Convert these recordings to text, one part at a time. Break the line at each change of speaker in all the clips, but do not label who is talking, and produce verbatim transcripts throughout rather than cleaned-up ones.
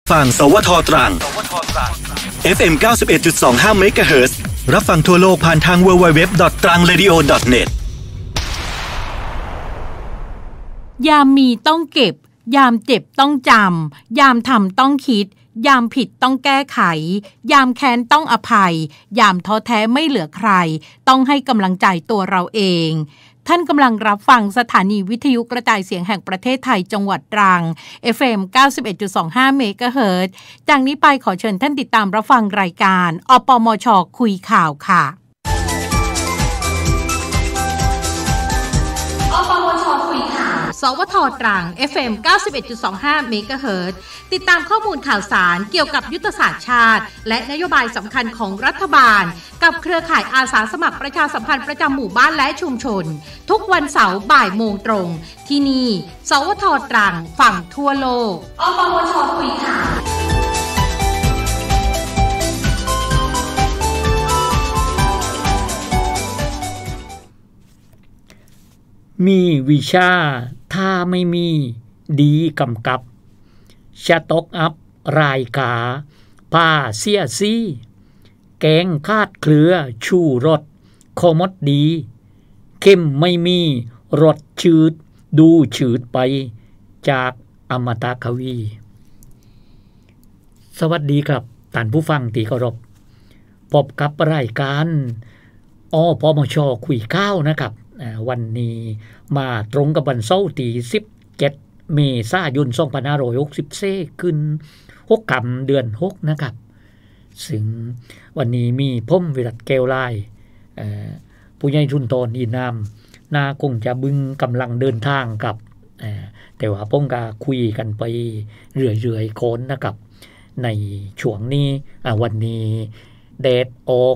ฟังสวทตรัง เอฟ เอ็ม เก้าสิบเอ็ดจุดสองห้า เมกะเฮิรตซ์รับฟังทั่วโลกผ่านทาง ดับเบิลยู ดับเบิลยู ดับเบิลยู ดอท ตรังเรดิโอ ดอท เน็ต
ยามมีต้องเก็บยามเจ็บต้องจำยามทำต้องคิดยามผิดต้องแก้ไขยามแค้นต้องอภัยยามท้อแท้ไม่เหลือใครต้องให้กำลังใจตัวเราเองท่านกำลังรับฟังสถานีวิทยุกระจายเสียงแห่งประเทศไทยจังหวัดตรัง เอฟ เอ็ม เก้าสิบเอ็ดจุดสองห้า เมกะเฮิรตซ์จากนี้ไปขอเชิญท่านติดตามรับฟังรายการอปมช.คุยข่าวค่ะอปมช.คุยข่าวสวทตรัง เอฟ เอ็ม เก้าสิบเอ็ดจุดสองห้า เมกะเฮิรตซ์ติดตามข้อมูลข่าวสารเกี่ยวกับยุทธศาสตร์ชาติและนโยบายสำคัญของรัฐบาลกับเครือข่ายอาสาสมัครประชาสัมพันธ์ประจำหมู่บ้านและชุมชนทุกวันเสาร์บ่ายโมงตรงที่นี่สวทตรังฝั่งทั่วโลกอปมช.คุยข่าว
มีวิชาถ้าไม่มีดีกำกับชะตกอัพรายกาผ้าเสียซี่แกงคาดเครือชูรสโคมดดีเข้มไม่มีรสชืดดูชืดไปจากอมตะกวีสวัสดีครับท่านผู้ฟังที่เคารพพบกับรายการอปมช.คุยข้าวนะครับวันนี้มาตรงกับวันเสาร์ที่สิบเจ็ดเมษายนสองพันห้าร้อยหกสิบสี่ขึ้นหกค่ำเดือนหกนะครับซึ่งวันนี้มีผมวิรัตแก้วลายผู้ใหญ่ทุนตอนอีนามนาคงจะบึงกำลังเดินทางกับแต่ว่าผมก็คุยกันไปเรื่อยๆโคนนะครับในช่วงนี้วันนี้แดดออก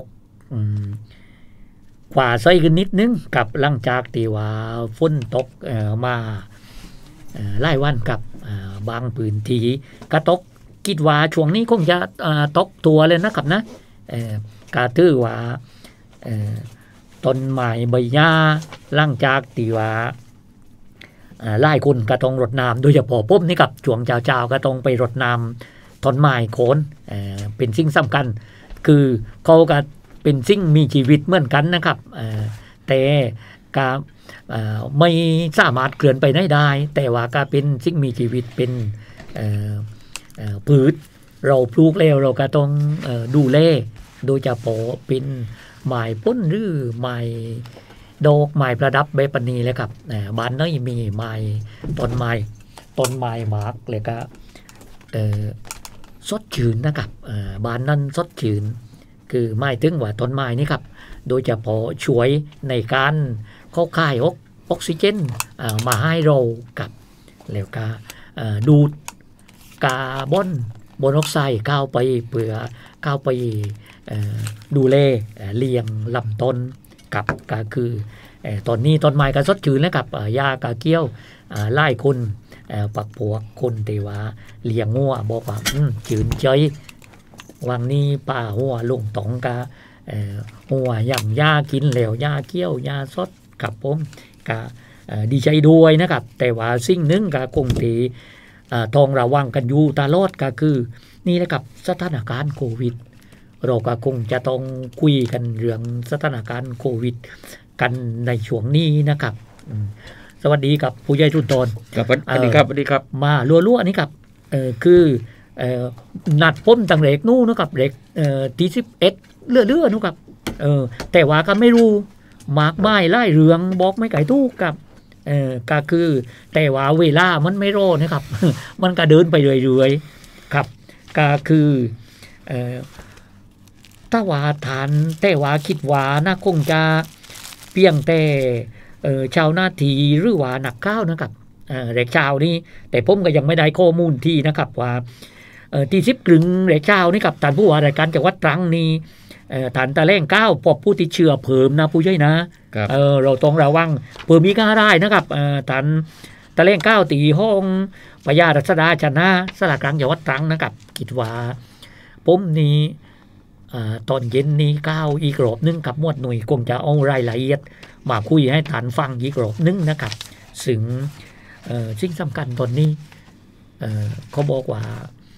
กว่าใส่กันนิดนึงกับหลังจากที่ว่าฝนตกเอ่อมาเอ่อหลายวันกับบางพื้นที่ก็ตกคิดว่าช่วงนี้คงจะเอ่อตกตัวเลยนะครับนะเอ่อก็ถือว่าเอ่อต้นไม้ใบหญ้าหลังจากที่ว่าเอ่อหลายคนก็ต้องรดน้ำโดยเฉพาะผมนี่กับช่วงเช้าๆก็ต้องไปรดน้ำต้นไม้โคนเอ่อเป็นสิ่งสำคัญคือเขาก็เป็นสิ่งมีชีวิตเหมือนกันนะครับแต่ก็ไม่สามารถเคลื่อนไปไหนได้แต่ว่าก็เป็นสิ่งมีชีวิตเป็นพืชเราปลูกแล้วเราก็ต้องดูแลโดยเฉพาะเป็นไม้พ้นหรือไม้ดอกไม้ประดับแบบนี้แหละครับบ้านน้อยมีไม้ต้นไม้ต้นไม้หมากเลยก็สดชื่นนะครับบ้านนั้นสดชื่นคือหมายถึงว่าต้นไม้นี่ครับโดยเฉพาะช่วยในการเข้าค่ายออกซิเจนมาให้เรากับแล้วก็ดูดคาร์บอนมอนอกไซด์เข้าไปเพื่อเข้าไปดูแลเลี้ยงลำต้นกับก็คือตอนนี้ต้นไม้ก็สดชื่นแล้วกับหญ้ากาเกี้ยวไล่คนปักพวกคนที่ว่าเลี้ยงงัวบอกว่าชื่นใจวังนี้ป้าหัวลุงต๋องกะหัวย่ำยากินแล้วยาเกี้ยวยาสดกับผมกะดีใจด้วยนะครับแต่ว่าสิ่งหนึ่งกะคงที่ทองระวังกันอยู่ตลอดก็คือนี่นะครับสถานการณ์โควิดเราก็คงจะต้องคุยกันเรื่องสถานการณ์โควิดกันในช่วงนี้นะครับสวัสดีกับผู้ใหญ่ทุนตน
ครับสวัสดีครับสวัสดีครับ
มาลัวๆนี่ครับเออคือเอ่อนัดพ้นต่างเล็กนู่นนะครับเล็กเอ่อที่สิบเอ็ดเลื่อๆนู่นครับเออแต่ว่าก็ไม่รู้มากไม้ไล่เรืองบอกไม่ไก่ตู้กับเอ่อก็คือแต่ว่าเวลามันไม่รอนะครับ มันก็เดินไปเรื่อยๆครับก็คือเอ่อถ้าว่าฐานแต่ว่าคิดว่าน่าคงจะเพียงแต่เอ่อชาวนาทีหรือว่านักข่าวนะครับเอ่อเด็กชาวนี่แต่ผมก็ยังไม่ได้ข้อมูลที่นะครับว่าที่สิบกลึงเด็กเช้านี่กับท่านผู้ว่ารายการจังหวัดตรังนี่ฐานตะแล่งเก้าพบผู้ติดเชื้อเพิ่มนะผู้ช่วยนะเออเราต้องระวังเพิ่มมีก้าได้นะครับฐานตะแล่งเก้าตีห้องพญารัศดาชนะสระกลางจังหวัดตรังนะครับคิดว่าผมนี่ตอนเย็นนี้เก้าอีกรอบนึงกับหมวดหน่วยคงจะเอารายละเอียดมาคุยให้ท่านฟังอีกรอบนึงนะครับซึ่งสิ่งสำคัญตอนนี้เขาบอกว่า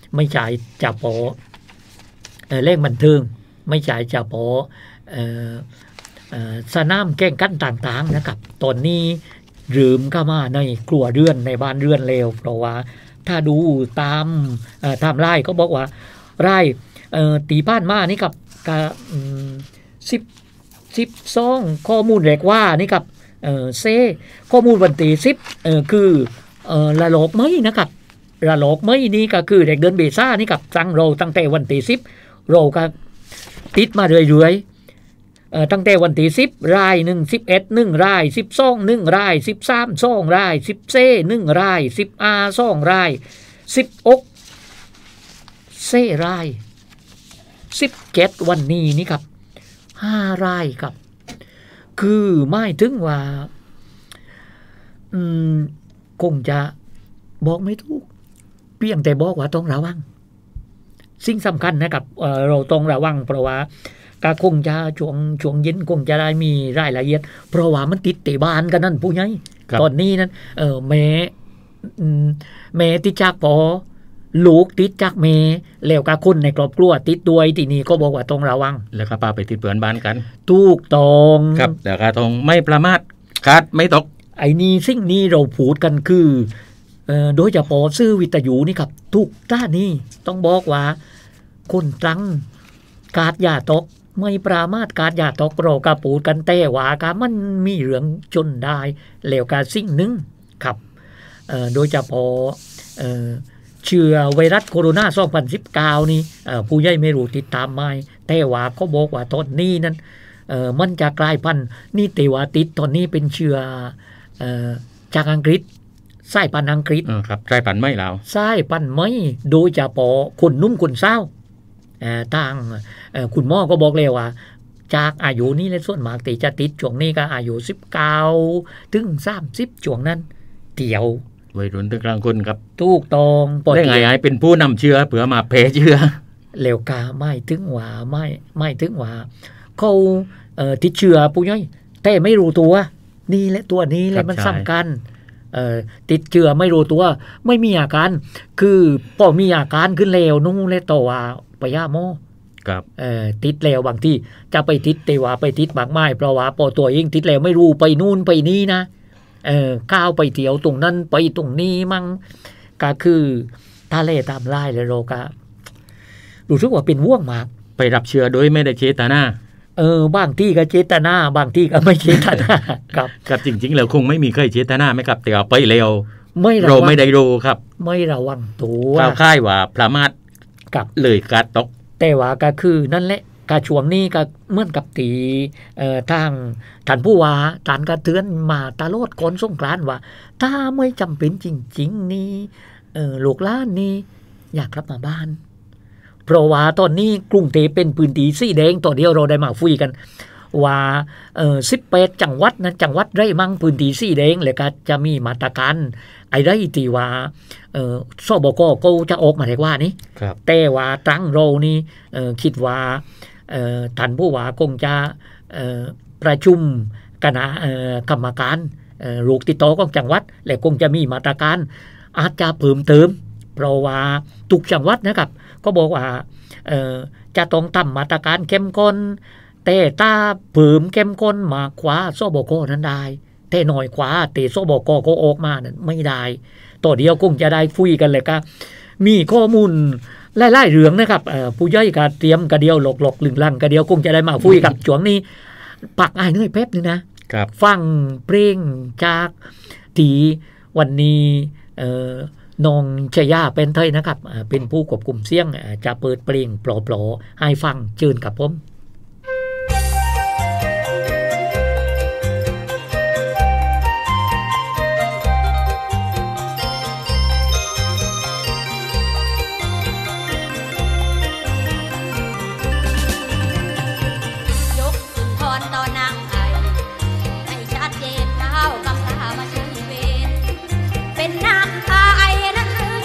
ไม่ใช่เฉพาะเอ่อเล่งบันเทิงไม่ใช่เฉพาะเอ่อเอ่อสนามแข่งขันต่างๆนะครับตอนนี้ลืมเข้ามาในครัวเรือนในบ้านเรือนแล้วเพราะว่าถ้าดูตามเอ่อตามไร่ก็บอกว่าไร่เอ่อตีบ้านมานี่กับกะสิบสิบสองข้อมูลแรกว่านี่กับเอ่อเซข้อมูลวันที่สิบเอ่อคือเอ่อละลอกไม้นะครับระลอกไม้นี่ก็คือเด็กเดินเบซ่านี่กับตั้งเราตั้งแต่วันที่สิบเราก็ติดมาเรื่อยๆเอ่อตั้งแต่วันที่สิบรายหนึ่งสิบเอ็ดหนึ่งรายสิบสองหนึ่งรายสิบสามสองรายสิบเซหนึ่งรายสิบอาสองรายสิบอกเซรายสิบเจ็ดวันนี้นี่ครับห้ารายครับคือไม่ถึงว่าอืมคงจะบอกไม่ถูกเพียงแต่บอกว่าต้องระวังสิ่งสำคัญนะครับ เอ่อ เราต้องระวังเพราะว่าก็คงจะช่วงช่วงเย็นคงจะได้มีรายละเอียดเพราะว่ามันติดเตะบานกันนั่นผู้ใหญ่ตอนนี้นั้นเออแม่แม่ติดจากปอลูกติดจากแม่แล้วก็คนในครอบครัวติดด้วยทีนี้ก็บอกว่าต้องระวัง
แล้วก็พาไปติดเปือนบ้านกัน
ถูกต้อง
ครับแล้วก็ต้องไม่ประมาทคาดไม่ตก
ไอ้นี่สิ่งนี้เราพูดกันคือเอ่อโดยเฉพาะซื้อวิทยุนี่ครับทุกท่านนี่ต้องบอกว่าคนตรังกาดยาตกไม่ปรามาทกาดยาตกเราก็พูดกันแต่ว่ากามันมีเรื่องจนได้แล้วก็สิ่งหนึ่งครับเอ่อโดยเฉพาะเอ่อเชื้อไวรัสโคโรนาสองพันสิบเก้านี่เอ่อผู้ใหญ่ไม่รู้ติดตามไหมแต่ว่าเขาบอกว่าตอนนี้นั้นเอ่อมันจะกลายพันธุ์นี่แต่ว่าติดตอนนี้เป็นเชื้อเอ่อจากอังกฤษสายพันธุ์อังกฤษ
ครับสายพันธุ์ไม่แล้ว
สายพันธุ์ไม่โดยเฉพาะคนนุ่มคนเศร้าเอ่อทางเอ่อคุณหมอก็บอกเลยว่าจากอายุนี้และส่วนมากที่จะติดช่วงนี้ก็อายุสิบเก้าถึงสามสิบช่วงนั้นเดี่ยว
วัยรุ่นถึงกลางคนครับ
ถูกต้อง
ได้ไงไอ้เป็นผู้นำเชื้อเผื่อมาแพร่เชื้อ
แล้วกาไม่ถึงว่าไม่ไม่ถึงว่าเขาเอ่อติดเชื้อผู้ย่อยแต่ไม่รู้ตัวนี่แหละตัวนี้แหละมันสำคัญเอ่อติดเชื้อไม่รู้ตัวไม่มีอาการคือพอมีอาการขึ้นแล้วนู่นเลยต่อว่าไปย่าหมอ
ครับ
เอ่อติดแล้วบางที่จะไปติดแต่ว่าไปติดบางไม้เพราะว่าพอตัวเองติดแล้วไม่รู้ไปนู่นไปนี่นะเอ่อก้าวไปเที่ยวตรงนั้นไปตรงนี้มั่งก็คือถ้าเล่ตามไล่เลยโลกะรู้สึกว่าเป็นว่วงมาก
ไปรับเชื้อโดยไม่ได้เจตนา
เออบางที่ก็เจตนาบางที่ก็ไม่เจตนาครับ
ครับจริงๆแล้วคงไม่มีใครเจตนาไหมครับแต่เอาไปแล้วไม่เราไม่ได้รู้ครับ
ไม่ระวังตัว
ก้าวค่ายว่าประมาท
กับ
เลยกาดตก
แต่ว่าก็คือนั่นแหละกาช่วงนี้ก็เหมือนกับตีเอ่อทางท่านผู้ว่าท่านก็เตือนมาตลอดก่อนสงกรานต์ว่าถ้าไม่จำเป็นจริงๆนี่เอ่อลูกหลานนี่อยากกลับมาบ้านเพราะว่าตอนนี้กรุงเทพเป็นพื้นที่สีแดงตอนเดียวเราได้มาคุยกันว่าเอ่อสิบแปดจังหวัดนั้นจังหวัดไรมั่งพื้นที่สีแดงแล้วก็จะมีมาตรการไอ้ไรที่ว่าเอ่อสบกก็จะออกมาได้ว่านี่แต่ว่าตั้งเรานี่เอ่อคิดว่าเอ่อท่านผู้ว่าคงจะเอ่อประชุมคณะเอ่อกรรมการเอ่อโรคติดต่อของจังหวัดและคงจะมีมาตรการอาจจะเพิ่มเติมเพราะว่าทุกจังหวัดนะครับก็บอกว่าเอ่อจะต้องทำมาตรการเข้มข้นแต่ถ้าเพิ่มเข้มข้นมากกว่าสบกนั้นได้แต่น้อยกว่าแต่สบกก็ออกมานั้นไม่ได้ต่อเดียวคงจะได้คุยกันเลยก็มีข้อมูลไล่ๆเรื่องนะครับผู้ย่อยก็เตรียมกระเดียวหลอกๆลึงลังกระเดียวคงจะได้มาคุยกับช่วงนี้ปักอ้ายเหนื่อยแป๊บนึงนะฟังเพลงจากตีวันนี้น้องชยาเป็นไทยนะครับเป็นผู้ควบคุมเสียงจะเปิดเพลงปลอๆให้ฟังเชิญกับผม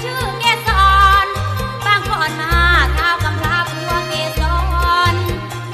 เ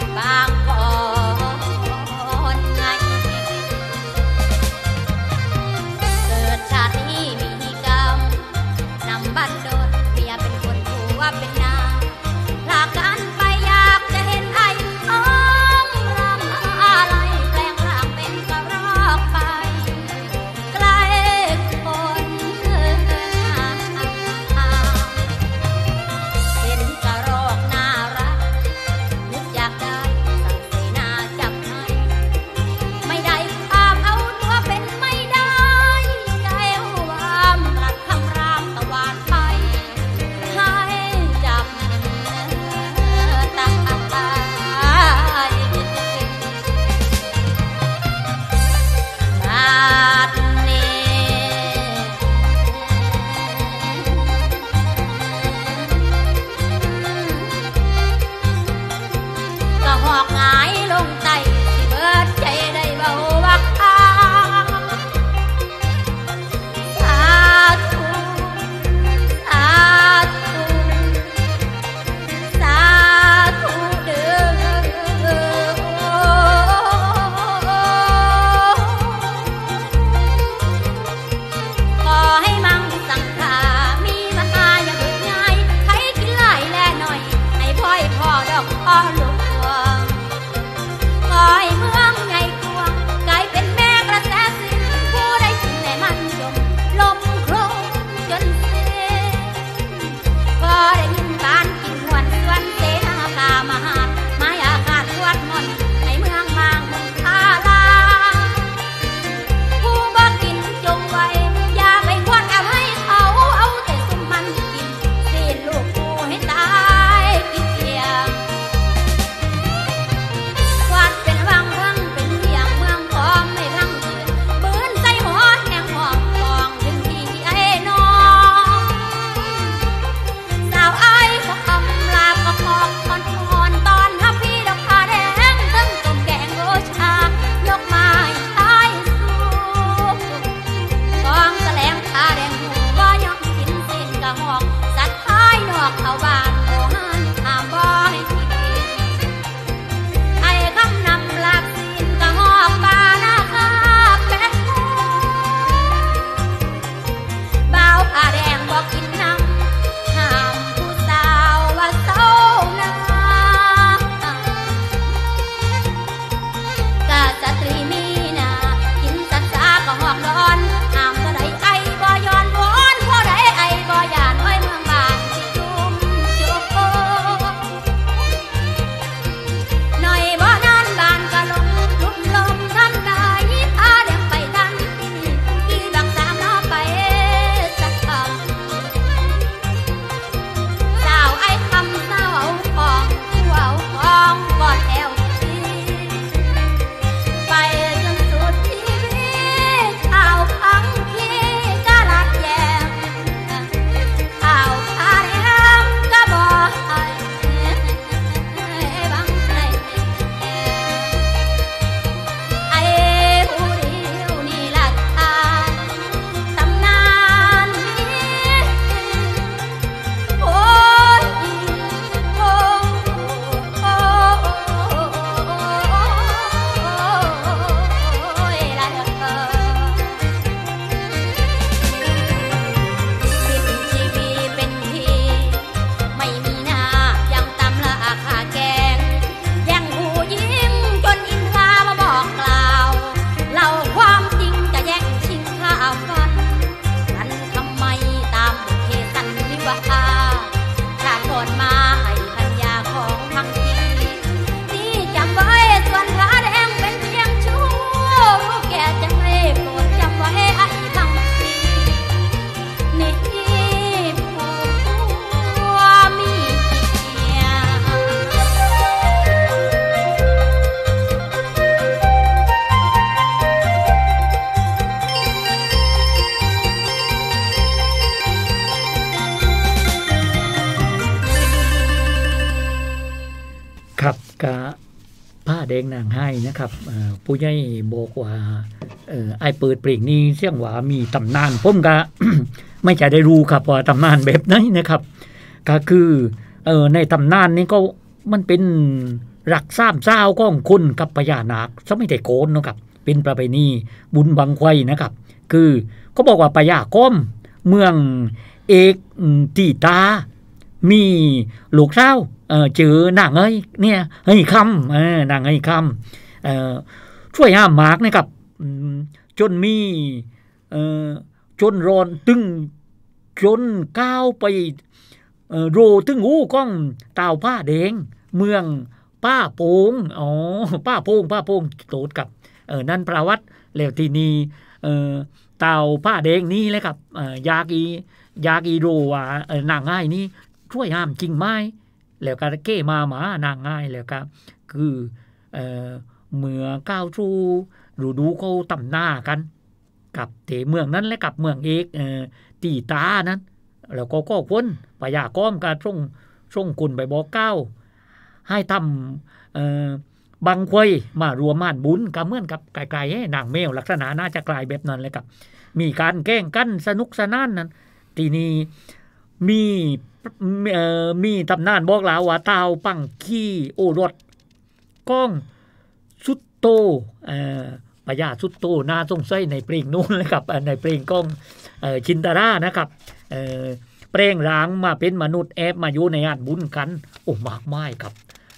ครับกะผ้าแดงนางให้นะครับผู้ใหญ่บอกว่าเออไอ้เปิดเพลงนี้เสียงว่ามีตำนานผมก็ ไม่จะได้รู้ครับว่าตำนานแบบไหนนะครับก็คือเออในตำนานนี้ก็มันเป็นรักสามเจ้าของคนกับพญานาคสมัยแต่โกนนะครับเป็นประเพณีบุญบังไฟนะครับคือเขาบอกว่าพญาก้อมเมืองเอกตีตามีลูกสาวเอ่อเจอนางเอ้ยเนี่ยเฮ้ยคำเออนางเฮ้ยคำเอ่อช่วยห้ามมากนะครับจนมีเอ่อจนร้อนตึงจนก้าวไปเอ่อโรตึงหูก้องตาวผ้าแดงเมืองป้าโป่งอ๋อป้าโป่งป้าโป่งโตดกับเออนั่นประวัติแล้วที่นี่เอ่อตาวผ้าแดงนี่แหละครับเอ่อยากอียากอีโรว่าเออนางง่ายนี่ช่วยห้ามจริงไหมแล้วก็เก้มาหมานางง่ายแล้วก็คือเอ่อเมื่อก้าวชูดูดูเขาตำหน้ากันกับเตเมืองนั้นและกับเมืองเอกเอ่อตีตานั้นแล้วก็ก็พ้นพญาก้อมก็ส่งส่งคุณไปบอกเก้าให้ทำเอ่อบังควยมารวมม่านบุญก็เหมือนกับไกลๆให้นางแมวลักษณะน่าจะกลายแบบนั้นเลยครับมีการแกล้งกันสนุกสนานนั้นทีนี้มีเอ่อมีตำนานบอกแล้วว่าเต่าปังขี้โอรสก้องสุดโตเอ่อพญาสุดโตน่าสงสัยในเพลงนู้นเลยครับในเพลงก้องเอ่อชินตารานะครับเอ่อเปล่งร้างมาเป็นมนุษย์แอบมาอยู่ในงานบุญกันโอ้มากมายครับ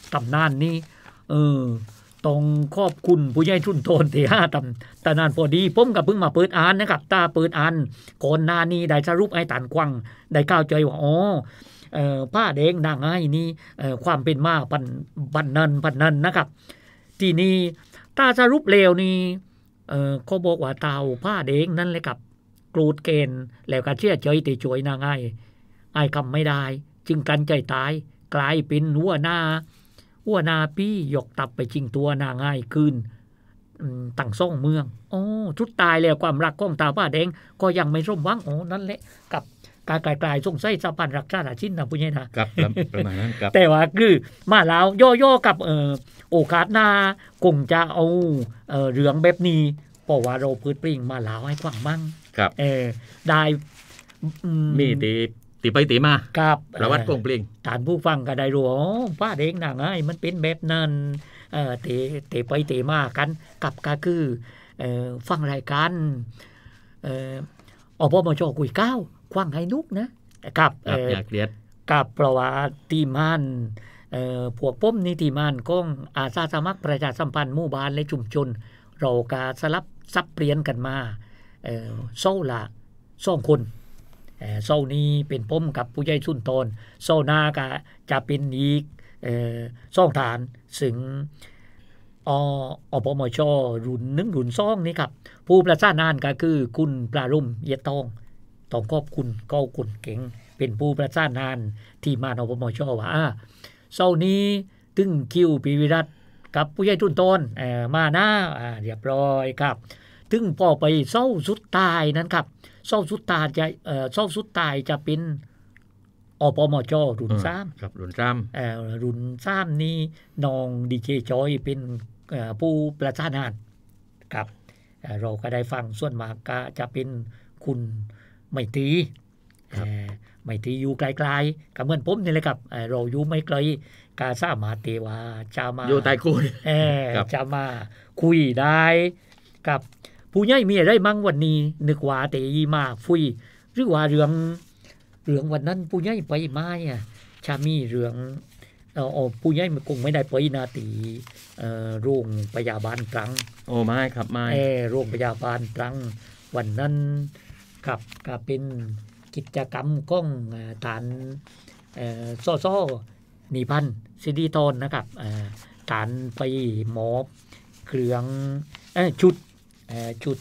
ตำนานนี้เออต้องขอบคุณผู้ใหญ่ชุนโทนที่ห้าตำตำนานพอดีผมก็เพิ่งมาเปิดอ่านนะครับตาเปิดอ่านก่อนหน้านี้ได้สรุปไอ้ตานกว้างได้เข้าใจว่าอ๋อเอ่อผ้าแดงนางไอ้นี่เอ่อความเป็นมาปันปันนันปันนันนะครับทีนี้ตาสรุปเร็วนี่เอ่อเขาบอกว่าเตาผ้าแดงนั่นเลยกับกรูดเกณฑ์แล้วก็เชื่อใจติช่วยนางไอ้ไอ้คำไม่ได้จึงกันใจตายกลายเป็นหัวหน้าหัวหน้าพี่ยกตับไปชิงตัวนางไอ้คืนตั้งซ่องเมืองโอ้ทุดตายแล้วความรักของตาผ้าแดงก็ยังไม่สมหวังโอ้นั่นแหละกับการกลายๆสงสัยสะพานรักษาราชินนะผู้ใหญ่นะครับ
ประมาณนั้นครับ
แต่ว่าคือมาแล้วย่อๆกับเอ่อโอกาสหน้าคงจะเอาเอ่อเรื่องแบบนี้เพราะว่าเราพืชปริงมาแล้วให้กว้างมั่ง
ครับ
เออได้
มีตีตีไปตีมา
ครับ
ประวัติกงปริง
ฐานผู้ฟังก็ได้รู้อ๋อผ้าแดงนางไอ้มันเป็นแบบนั้นเอ่อเตเตไปเตมากันกับก็คือเอ่อฟังรายการเอ่ออปมช.คุยก้าวคว้างให้นุกนะกับ
อยากเรียน
กับประวัติทีมานเอ่อพวกป้มนิติมานก้องอาสาสมัครประชาสัมพันธ์หมู่บ้านและชุมชนเรากาสลับซับเปลี่ยนกันมาเอ่อโซ่ละสองคนเอ่อโซ่นี้เป็นป้มกับผู้ใหญ่สุนทรโซ่นาก็จะเป็นอีกเอ่อสองฐานซึ่งออปมช.รุ่นหนึ่งรุ่นสองนี่ครับผู้ประสานงานก็คือคุณปรารุ่มเยตองต้องขอบคุณเก้าคุณเก่งเป็นผู้ประสานงานที่มาอปมช.ว่าเช้านี้ตึงคิวปีวิรัตกับผู้ใหญ่ทุนต้นเอ่อมาหน้าอ่าเรียบร้อยครับตึงพอไปเช้าสุดตายนั้นครับเช้าสุดตายจะเอ่อเช้าสุดตายจะเป็นอปมช.รุ่นสาม
ครับรุ่นสาม
เอ่อรุ่นสามนี้น้องดีเจจอยเป็นเอ่อผู้ประสานงานครับเอ่อเราก็ได้ฟังส่วนมากก็จะเป็นคุณไม่ตีไม่ตีอยู่ไกลๆกับเหมือนผมนี่เลยครับเราอยู่ไม่ไกลกาสามารถเตว่าจะมา
อยู่ใต้คุย
จะมาคุยได้กับผู้ใหญ่มีอะไรมั่งวันนี้นึกว่าเตยมาฟุยหรือว่าเรื่องเรื่องวันนั้นผู้ใหญ่ไปมาอ่ะจะมีเรื่องเอ่อผู้ใหญ่มันคงไม่ได้ไปนาตีเอ่อโรงพยาบาลตรัง
โอ้ไม่ครับไม่
เออโรงพยาบาลตรังวันนั้นครับก็เป็นกิจกรรมของฐานโซ่โซ่นิพันธ์สิริธรนะครับฐานไปหมอบเครื่องชุดชุด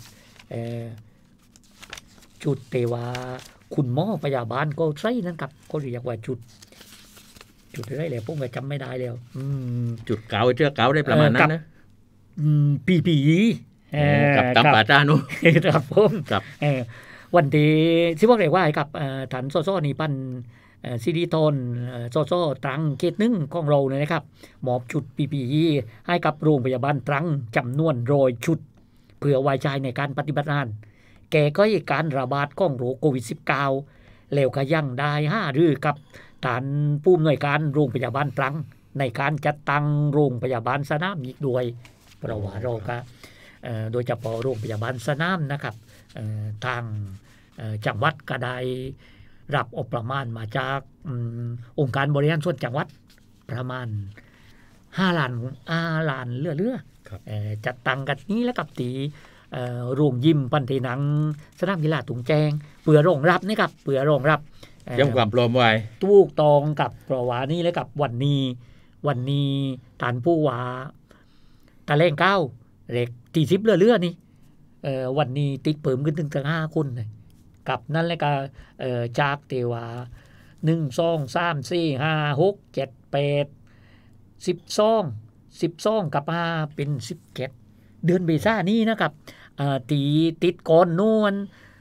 ชุดเตว่าคุณหมอพยาบาลก็ใช้นั่นครับก็เรียกว่าชุดจุดอะไรแล้วผมก็จำไม่ได้แล้ว
จุดเก่าเชือกเก่าได้ประมาณนั้นนะ
ปีปี
กับตามป่าจ้านุ
ครับผม
ครับ
วันที่ที่ว่าเรียกว่ากับฐานโซ่โซ่นี่ปั้นซิริโทนโซ่โซ่ตรังเขตหนึ่งของเราเนี่ยนะครับมอบชุด พี พี อี ให้กับโรงพยาบาลตรังจำนวนร้อยชุดเพื่อไว้ใจในการปฏิบัติงานแก้ไขการระบาดของโรคโควิด สิบเก้า แล้วก็ยังได้ห้ารือกับฐานผู้อำนวยการโรงพยาบาลตรังในการจัดตั้งโรงพยาบาลสนามอีกด้วยเพราะว่าเราก็โดยเฉพาะโรงพยาบาลสนามนะครับทางจังหวัดก็ได้รับอประมาณมาจากองค์การบริหารส่วนจังหวัดประมาณห้าล้านห้าล้านเรื่อยๆจัดตั้งกันนี้แล้วกับตีโรงยิมปันเทนังสนามกีฬาตุงแจงเพื่อรองรับนี่ครับเพื่อรองรับ
เตรียมความพร้อมไว้
ถูกต้องกับประวัตินี้แล้วกับวันนี้วันนี้ฐานผู้ว่าตะแลงเก้าเล็กตีสิบเรื่อยๆนี่วันนี้ติดเพิ่มขึ้นถึงถึงห้าคนเลยกับนั่นแหละก็จากเทวาหนึ่งสองสามสี่ห้าหกเจ็ดแปดสิบสองสิบสองกับห้าเป็นสิบเจ็ดเดือนเมษายนนี้นะครับตีติดก่อนนวล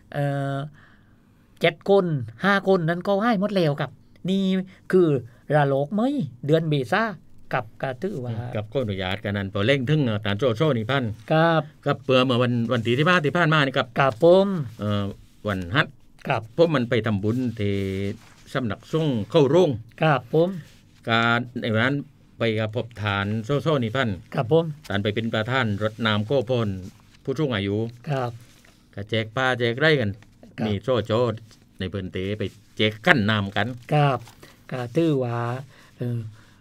เจ็ดคนห้าคนนั้นก็ให้หมดแล้วครับนี่คือระลอกไหมเดือนเมษากับกระตือว่า
กับข้ออนุญาตกันนั้นพอเร่งถึงฐานโจโซ่นี่พัน
ครับ
กับเปื่อเมื่อวันวันที่ที่ผ่านที่ผ่านมานี่ครับ
กับผม
เอ่อวันฮัท
ครับ
เพราะมันไปทำบุญที่สำนักสงฆ์เข้าโรง
ครับผม
การในวันนั้นไปกับพบฐานโซ่โซ่นี่พัน
ครับผม
ฐานไปเป็นประธานรถน้ำโก้พลผู้สูงอายุ
ครับ
ก็แจกปลาแจกไร่กันนี่โซ่โจในเพิ่นเตไปแจกกั้นน้ำกัน
ครับก็ถือว่าเออ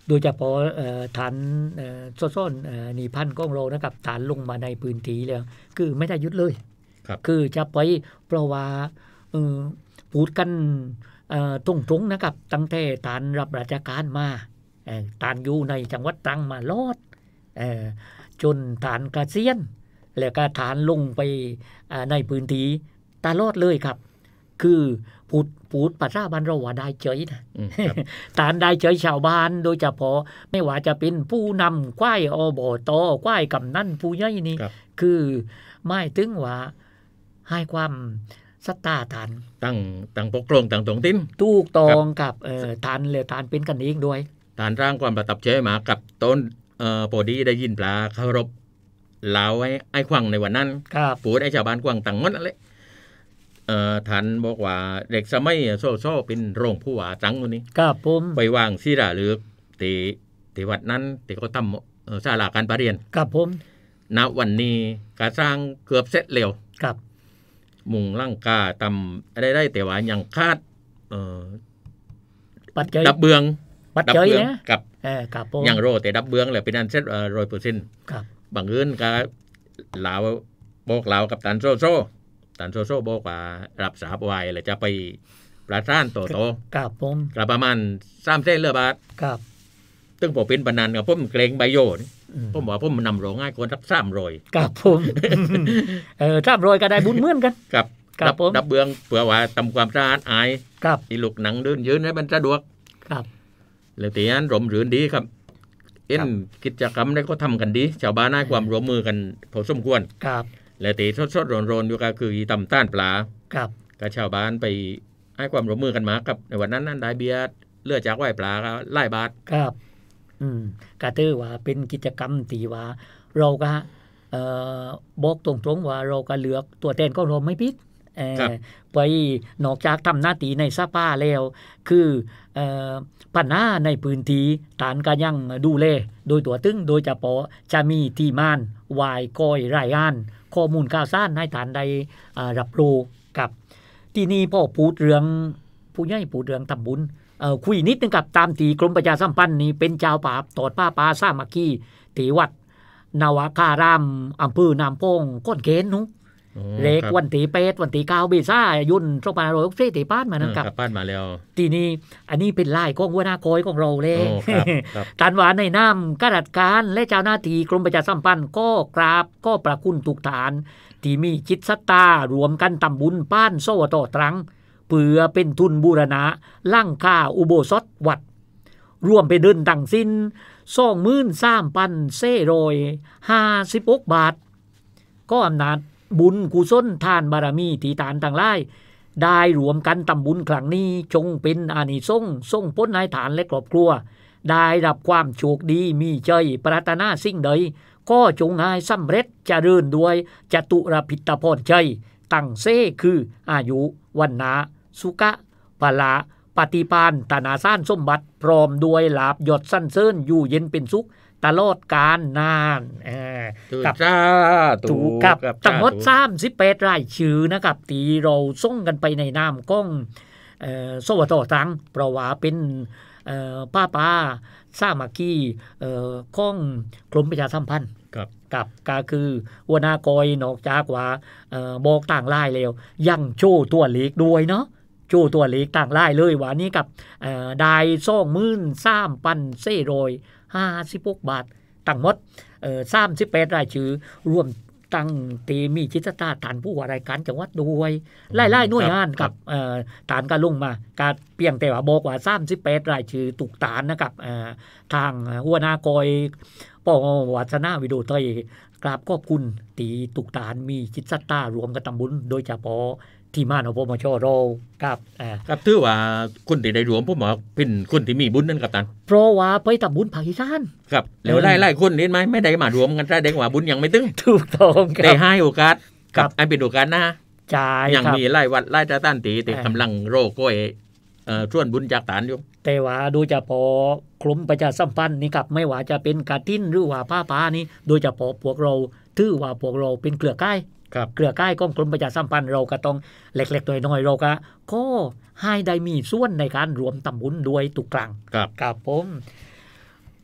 โดยเฉพาะฐานซ่อนๆนี่พันของเรานะครับฐานลงมาในพื้นที่แล้วคือไม่ได้หยุดเลย ค, คือจะไปเพราะว่าพูดกันตรงๆนะครับตั้งแต่ฐานรับราชการมาฐานอยู่ในจังหวัดตรังมาลอดจนฐานเกษียณแล้วก็ฐานลงไปในพื้นที่ตลอดเลยครับคือพูดพูดภาษาบ้านเราว่าได้เฉยนะ ฐานได้เฉยชาวบ้านโดยเฉพาะไม่ว่าจะเป็นผู้นำควายอบตควายกำนันผู้ใหญ่นี่ คือไม่ถึงว่าให้ความศรัทธาฐาน
ตั้งตั้งปกครองตั้งตรงติ้น
ถูกต้องกับเอ่อฐานเลยฐานเป็นกันเองด้วย
ฐานร่างความประทับใจมากับต้นเอ่อพอดีได้ยินปลาเคารพลาวไอ้ไอ้ขวังในวันนั้นพูดไอ้ชาวบ้านขวังตั้งหมดนั่นแหละเอ่อฐานบอกว่าเด็กสมัยโซโซเป็นโรงผู้ว่าจังคนนี้
ครับผม
ไปวางศิลาฤกษ์ที่ที่วัดนั้นที่เขาทำเอ่อศาลาการประเรียน
ครับผม
ณวันนี้การสร้างเกือบเสร็จแล้ว
ครับ
มุงร่างกาทำอะไรได้แต่ว่ายังคาดเอ่อ
ปัจจัย
ดับเบือง
ปัจจัยนะ
กับ
เออครับผม
ยังโรแต่ดับเบืองแล้วเป็นอันเสร็จเอ่อ ร้อยเปอร์เซ็นต์
ครับ
บางเอิญก็ลาวบอกลาวกับตันโซโซตันโซโซบอกว่ารับสาบไว้แล้วจะไปประสานต่อโต
ครับผม
ก็ประมาณสามแสนบาท
ครับ
ซึ่งพอเป็นปานนั้นก็ผมเกรงใบโยนผมบอกผมนำโรงง่ายคนรับสามร้อย
ครับผมเออสามร้อยก็ได้บุญเหมือนกัน
ครับ
ครับผม
ดับเบืองเพื่อว่าทำความสะอาดอาย
ครับ
อีลูกหนังเดินยืนให้มันสะดวก
ครับ
แล้วที่นั้นร่มรื่นดีครับเอ็นกิจกรรมได้ก็ทำกันดีชาวบ้านให้ความร่วมมือกันพอสมควร
ครับ
และตีสดๆร้อนๆอยู่ก็คือตำต้านปลา
ครับ
ก็ชาวบ้านไปให้ความร่วมมือกันมาครับในวันนั้นนั้นได้เบียร์เลือดจากไหว้ปลาก็ไล่บาท
ครับอืมก็ถือว่าเป็นกิจกรรมที่ว่าเราก็เอ่อบอกตรงๆว่าเราก็เลือกตัวแทนของเราไม่ผิดเอ่อไปนอกจากทำหน้าที่ในสภาแล้วคือเอ่อปัญหาในพื้นที่ฐานก็ยังดูแลโดยตัวตึงโดยเฉพาะจะมีทีมงานวายคอยรายงานข้อมูลข่าวสารให้ฐานได้รับรู้กับที่นี่พ่อพูดเรื่องผู้ใหญ่พูดเรื่องทำบุญเอ่อคุยนิดนึงกับตามที่กรมประชาสัมพันธ์นี่เป็นเจ้าป่าตอดผ้าป่าสามัคคีที่วัดนวคารามอำเภอน้ำโป่งก้นเกณฑ์นุเล็กวันที่แปดวันที่เก้าเมษายนสองพันห้าร้อยหกสิบที่ผ่านมานะครับ
ผ่านมาแล้ว
ทีนี้อันนี้เป็นลายของหัวหน้าคอยของเราเลยตันว่าในนามข้าราชการและเจ้าหน้าที่กรมประชาสัมพันธ์ก็กราบก็ประคุณทุกฐานที่มีจิตศรัทธารวมกันทำบุญป้านโซ่ต่อตรังเพื่อเป็นทุนบูรณะร่างค่าอุโบสถวัดรวมไปเดินตั้งสิ้น สองหมื่นสามพันสี่ร้อยห้าสิบหก บาทก็อำนาจบุญกุศลทานบารมีที่ฐานต่างหลายได้รวมกันทำบุญครั้งนี้จงเป็นอานิสงส์ส่งผลให้ฐานและครอบครัวได้รับความโชคดีมีใจปรารถนาสิ่งใดก็จงให้สำเร็จเจริญด้วยจตุรพิตรพรชัยตั้งเซคืออายุวันนาสุขะพละปฏิปานตนาสานสมบัติพร้อมด้วยลาภยศสั้นเสริญอยู่เย็นเป็นสุขตลอดกาลนานเออ
กับจ้า
ถูกกับทั้งหมดสามสิบแปดรายชื่อนะครับที่เราส่งกันไปในนามก้องเอ่อสวทตรังเพราะว่าเป็นเอ่อป้าป้าสามัคคีเอ่อก้องกรมประชาสัมพันธ์
กับ
กับก็คือหัวหน้ากอยนอกจากว่าเอ่อบอกต่างลายแล้วยังโชว์ตัวเลขด้วยเนาะโชว์ตัวเลขต่างลายเลยว่านี่กับเอ่อได้สองหมื่นสามพันสี่ร้อยห้าสิบหก บาททั้งหมดเอ่อสามสิบแปดรายชื่อรวมตั้งเตมีจิตตาฐานผู้ว่ารายการจังหวัดด้วยไล่ๆหน่วยงานกับเอ่อฐานการลงมาการเพียงแต่ว่าบอกว่าสามสิบแปดรายชื่อตุกฐานนะครับเอ่อทางหัวหน้ากอยปอวัฒนาวิโดไทยกราบขอบคุณตีตุกฐานมีจิตศรัทธารวมกันทำบุญโดยเฉพาะที่มาอปมชเราครับอ่า
ครับถือว่าคนที่ได้รวมผมบอกเป็นคนที่มีบุญนั่นครับท่าน
เพราะว่าไปทำบุญภาคอีสาน
ครับแล้วหลายๆคนเห็นไหมไม่ได้มารวมกันแสดงว่าบุญยังไม่ถึง
ถูกต้องครับ
ได้ให้โอกาสกับไอ้เป็นโอกาสนะ
ใช่
ยังมีหลายวัดหลายสถานที่ที่กำลังโรคก้อยเอ่อส่วนบุญจากฐานอยู่
แต่ว่าโดยเฉพาะกรมประชาสัมพันธ์นี่ครับไม่ว่าจะเป็นกฐินหรือว่าผ้าป่านี่โดยเฉพาะพวกเราถือว่าพวกเราเป็นเครือข่ายเครือข่ายของกรมประชาสัมพันธ์เราก็ต้องเล็กๆน้อยๆเราก็ก็ให้ได้มีส่วนในการรวมทำบุญด้วยทุกครั้ง
ครับ
ครับผม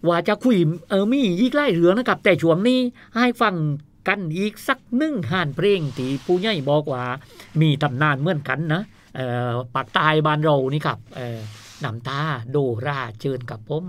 ว่าจะคุยเออมีอีกหลายเรื่องนะครับแต่ช่วงนี้ให้ฟังกันอีกสักหนึ่งห่านเพลงที่ผู้ใหญ่บอกว่ามีตำนานเหมือนกันนะเอ่อปากใต้บ้านเรานี่ครับเอ่อน้ำตาโดราเชิญกับผม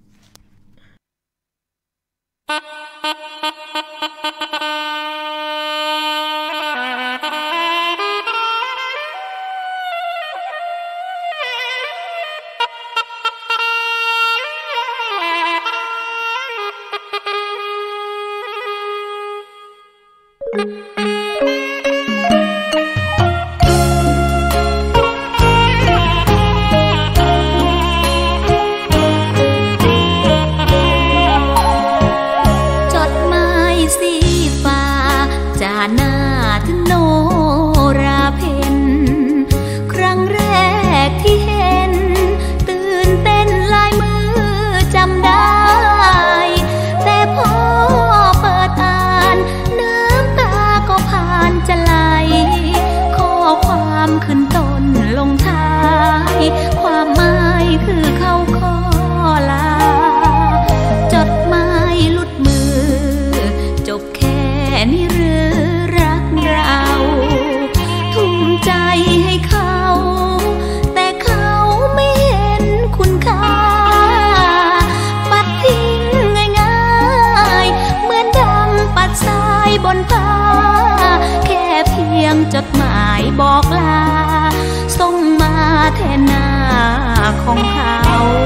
จดหมายบอกลาส่งมาแทนหน้าของเขา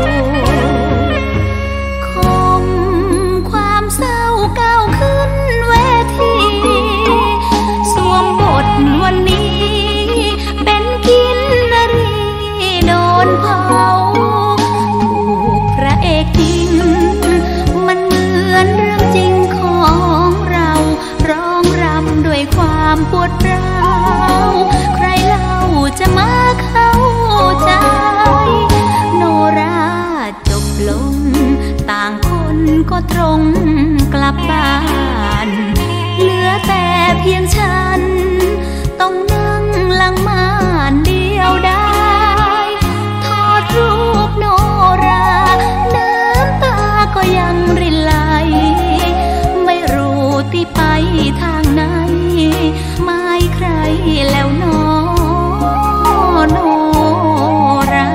คมความเศร้าก้าวขึ้นเวทีสวมบทวันนี้เป็นกินนรีโดนเผาถูกพระเอกจริงมันเหมือนเรื่องจริงของเราร้องรำด้วยความปวดร้าวใครเล่าจะมาเข้าใจโนราจบลงต่างคนก็ตรงกลับบ้านเหลือแต่เพียงฉันต้องนั่งหลังม่านเดียวได้ทอดรูปโนราน้ำตาก็ยังรินไหลไม่รู้ที่ไปทางไหนไม่ใครแล้วโนโนรา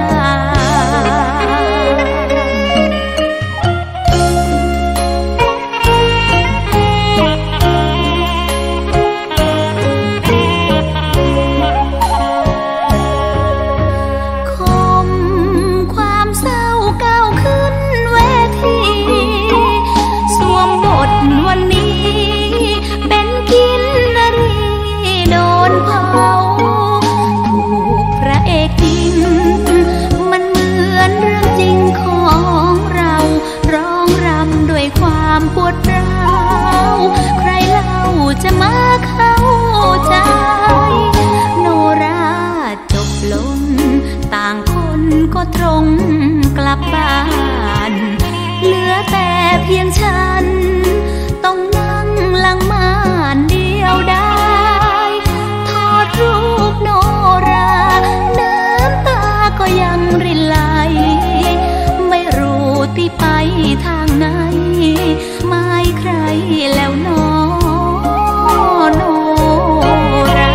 คมความเศร้าก้าวขึ้นเวทีสวมบทวันนี้เป็นกินนรีโดนเผาถูกพระเอกจริงมันเหมือนเรื่องจริงของเราร้องรำด้วยความปวดร้าวใครเล่าจะมาเข้าใจโนราจบลงต่างคนก็ตรงกลับบ้านเหลือแต่เพียงฉันต้องนั่งหลังม่านเดียวได้ทอดรูปโนราน้ำตาก็ยังรินไหลไม่รู้ที่ไปทางไหนไม่ใครแล้วโนโนรา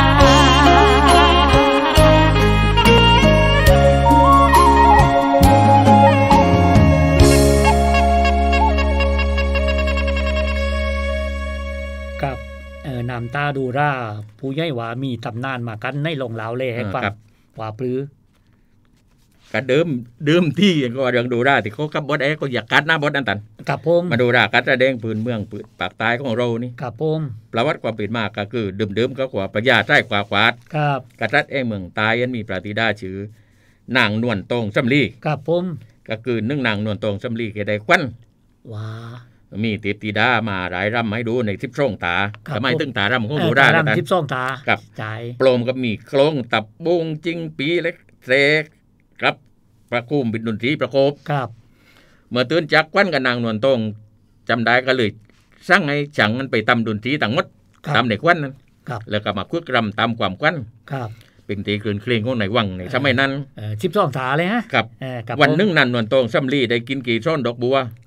กับเอ่อน้ำตาดูราผู้ใหญ่ว่ามีตำนานมากันในลงลาวเลยให้ฟังว่าปลื้อ
ก็เดิมเดิมที่ก็เรื่องดูราที่เขากับบดเอก็อยากกัดหน้าบดนั่นตัน
กับผม
มาดูรากัดแสดงพื้นเมืองปืนปากใต้ของเรานี่
กับผม
ประวัติความเป็นมาก็คือเดิมๆก็กว่าประญาใต้กว่าขวาด
ครับ
กษัตริย์เองเมืองใต้ยันมีปราธิดาชื่อนางนวลตรงสำลี
กับผม
ก็คือนึ่งนางนวลตรงสำลีเกได้ควัน
ว้า
มีเทพธิดามาหลายรำให้ดูในทิพย์ช่องตาทำไมตึงตารำของดู
ได้รำทิพย์ช่องตา
กับ
ใจ
โปรมก็มีโครงตับบุงจิงปีเล็กเสกครับประคุมบิดดนตรีประโคบ
ครับ
เมื่อตื่นจากควันกับนางนวลตรงจำได้ก็เลยสร้างให้ฉังมันไปตำดนตรีต่างมดตำในควันนั้นแล้วก็มาคุกรำตามความควันเป็นตีกลืนเคลียงของในวังในสมัยนั้น
ทิพย์ช่องตาเลยฮะ
ครับวันนึงนางนวลตรงซ้ำลีได้กินกี่ช้อนดอกบัว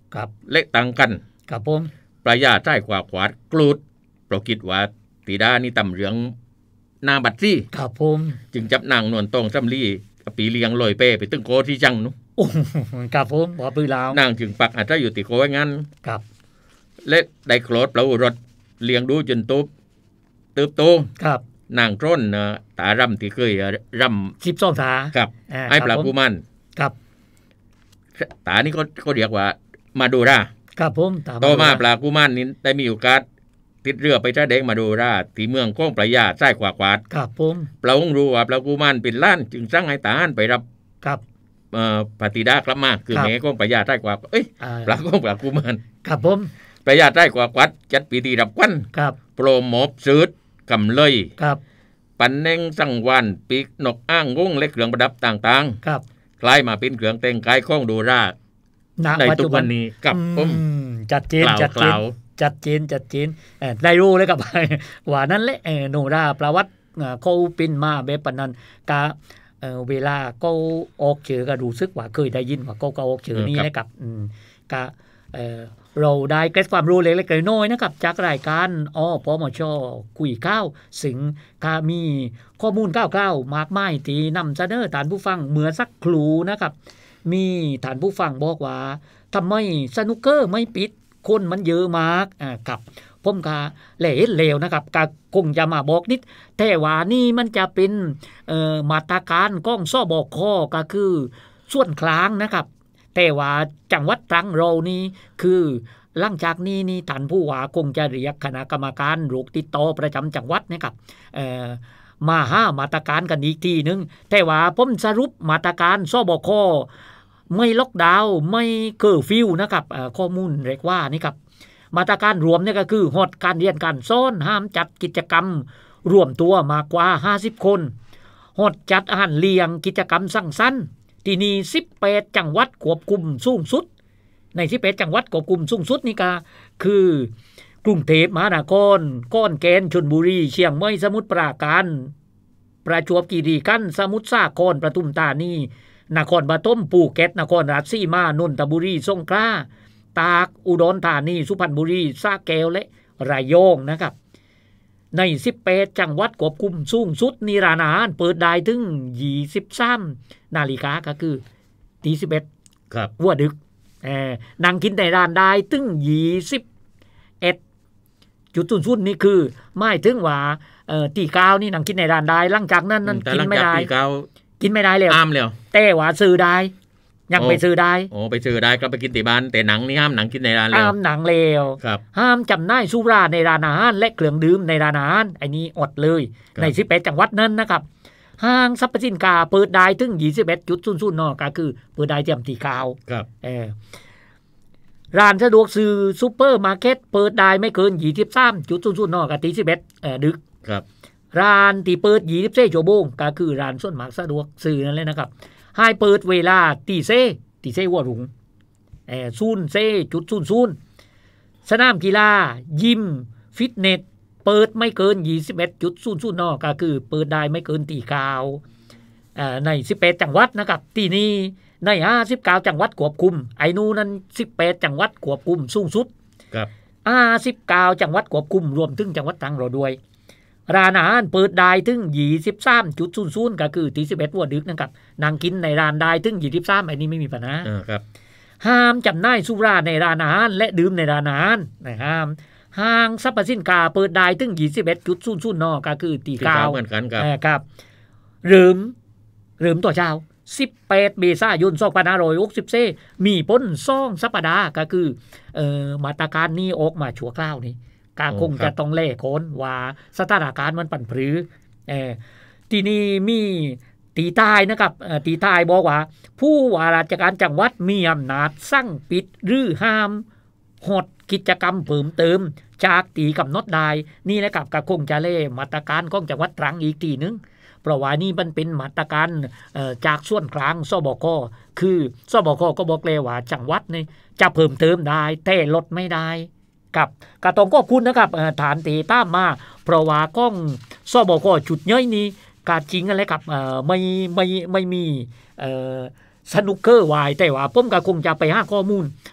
ครับ
เละตังกัน
ครับผม
ประหยัดใช้กว่าขวาดกลูดเพราะคิดว่าตีด้านี่ตำเหลืองนาบัดซี่
ครับผม
จึงจับนางนวลตองซ้ำลี่ปีเลียงลอยเป้ไปตึงโคที่จังนุ
โอ้ครับผมบ่ปือลาวน
างจึงปักอาจจะอยู่ติโคไว้งั้น
ครับ
เล็ดได้โคลดเปล่ารถเลี้ยงดูจนตุบเติบโต
ครับ
นางต้นตารำที่เคยรำ
สิบสองตา
ครับไอ้ปลากุมัน
ครับ
ตานี่ก็เขาเรียกว่ามาดูรา
ครับผม
โตมาปลากุมันนี่ได้มีโอกาสติดเรือไปท่าแดงมาดูราที่เมืองก้องประหยัดใต้ขวาขวาด
ครับผม
ปลาองรู้ว่าปลากุมันเป็นล้านจึงสั่งให้ตาไปรับ
ครับ
เอ่อปฏิดากลับมาคือแม่ก้องประหยัดใต้ขวาเอ้ยปลาก้องปลากุมัน
ครับผม
ประหยัดใต้ขวาขวาดจัดปีตีรับควัน
ครับ
โปรโมทซื้อกำเลย
ครับ
ปันเน่งสังวันปีกนกอ้างงงและเครื่องประดับต่าง
ๆครับ
กลายมาเป็นเครื่องแต่งกายของดูราในทุกวันนี้กับผม
จัดเจนจัดเจนจัดเจนจัดเจนได้รู้เลยกับว่านั้นแหละโนราประวัติเขาเป็นมาแบบปนั้นกะเวลาเขาออกเจอก็รู้สึกว่าเคยได้ยินว่าเขาก็ออกเจอนี่แหละกับกะเราได้เก็บความรู้เล็กๆน้อยๆนะครับจากรายการอ้อปมชคุยข้าวสิงกามีข้อมูลก้าวๆมากมายที่นำเสนอท่านผู้ฟังเมื่อสักครู่นะครับมีท่านผู้ฟังบอกว่าทำไมสนุกเกอร์ไม่ปิดคนมันเยอะมากอ่ากับผมกาเล่นเลวนะครับกาคงจะมาบอกนิดแต่ว่านี่มันจะเป็นเอ่อมาตรการก้องซ่อบอกข้อก็คือส่วนกลางนะครับแต่ว่าจังหวัดตรังเรานี่คือหลังจากนี้นี่ท่านผู้ว่าคงจะเรียกคณะกรรมการโรคติดต่อประจำจังหวัดนะครับเอ่อมาห้ามาตรการกันอีกทีนึงแต่ว่าผมสรุปมาตรการซ่อบอกข้อไม่ล็อกดาวน์ไม่เคอร์ฟิวนะครับข้อมูลเรียกว่านี่ครับมาตรการรวมเนี่ยก็คือหดการเรียนการสอนห้ามจัดกิจกรรมรวมตัวมากกว่าห้าสิบคนหดจัดอาหารเลี้ยงกิจกรรมสั้นสั้นที่นี่สิบแปดจังหวัดควบคุมสูงสุดในสิบแปดจังหวัดควบคุมสูงสุดนี่ก็คือกรุงเทพมหานครก้อนแกนชลบุรีเชียงใหม่สมุทรปราการประจวบคีรีขันธ์สมุทรสาครปทุมธานีนครปฐมภูเก็ตนครราชสีมานนทบุรีสงขลาตากอุดรธานีสุพรรณบุรีสระแก้วและระยองนะครับในสิบแปดจังหวัดควบคุมสูงสุดนี่ร้านอาหารเปิดได้ถึงยี่สิบสามนาฬิกาก็คือตีสิบเอ็ด
ครับ
วัวดึกเอ่อนั่งกินในร้านได้ถึงยี่สิบเอ็ดจุดสูงสุดนี่คือไม่ถึงว่าเอ่อตีเก้านี่นั่งกินในร้านได้หลังจากนั้นนั้นกินไม่ได้กินไม่ได้แล้ว
ห้ามแล้ว
แต่ว่าซื้อได้ยังไปซื้อได้
โอ้ไปซื้อได้ก็ไปกินที่บ้านแต่หนังนี่ห้ามหนังกินในร้านแล้ว
ห้ามหนังแล้วห้ามจำหน่ายสุราในร้านอาหารและเครื่องดื่มในร้านอาหารไอ้นี้อดเลยในสิบแปดจังหวัดนั้นนะครับห้างสรรพสินค้าเปิดได้ถึงยี่สิบเอ็ดจุดศูนย์ศูนย์นก็คือเปิดได้เต็มที่เก้า
ครับ
เออร้านสะดวกซื้อซุปเปอร์มาร์เก็ตเปิดได้ไม่เกินยี่สิบสามจุดศูนย์ศูนย์นกับตีสิบเอ็ดเอ่อดึก
ครับ
ร้านที่เปิดยี่สิบสี่ชั่วโมงก็คือร้านส่วนมากสะดวกซื้อนั่นแหละนะครับให้เปิดเวลาตีเซตีเซวัวรุงเอ่อศูนย์เซจุดศูนย์ศูนย์สนามกีฬายิมฟิตเนสเปิดไม่เกิน ยี่สิบเอ็ดจุดศูนย์ศูนย์ นก็คือเปิดได้ไม่เกินตีเก้าอ่าในสิบแปดจังหวัดนะครับที่นี่ในห้าสิบเก้าจังหวัดควบคุมไอ้นู่นนั้นสิบแปดจังหวัดควบคุมสูงสุด
ครับ
ห้าสิบเก้าจังหวัดควบคุมรวมถึงจังหวัดตรังเราด้วยร้านอาหารเปิดได้ถึง ยี่สิบสามจุดศูนย์ศูนย์ ก็คือตีสิบเอ็ดวัวดึกนะครับนั่งกินในร้านได้ถึงยี่สิบสามไอ้นี่ไม่มีปัญหา
อ่าครับ
ห้ามจำหน่ายสุราในร้านอาหารและดื่มในร้านอาหารห้ามห้างสรรพสินค้าเปิดได้ถึง ยี่สิบเอ็ดจุดศูนย์ศูนย์ นก็คือตีเก้า
เหมือนกันครับ
ครับเริ่มเริ่มต่อเช้าสิบแปดเมษายนสองพันห้าร้อยหกสิบสี่มีพ้นซ่องสัปดาห์ก็คือเอ่อมาตรการนี้ออกมาชั่วคราวนี้กาคงจะต้องเล่คนว่าสถานการณ์มันปั่นปรือเออที่นี่มีตีใต้นะครับตีใต้บอกว่าผู้ว่าราชการจังหวัดมีอำนาจสั่งปิดหรือห้ามหดกิจกรรมเพิ่มเติมจากตีกำหนดได้นี่แหละกับกาคงจะเล่มาตรการของจังหวัดตรังอีกทีนึงเพราะว่านี่มันเป็นมาตรการจากส่วนกลางสบคคือสบคก็บอกเลยว่าจังหวัดนี่จะเพิ่มเติมได้แต่ลดไม่ได้กับกระตองก็คุณนะครับฐานตีตามมาเพราะว่าก้องสบคจุดย่อยนี้การจริงอะไรครับไม่ไม่ไม่มีสนุกเกอร์วายแต่ว่าผมก็คงจะไปหาข้อมูล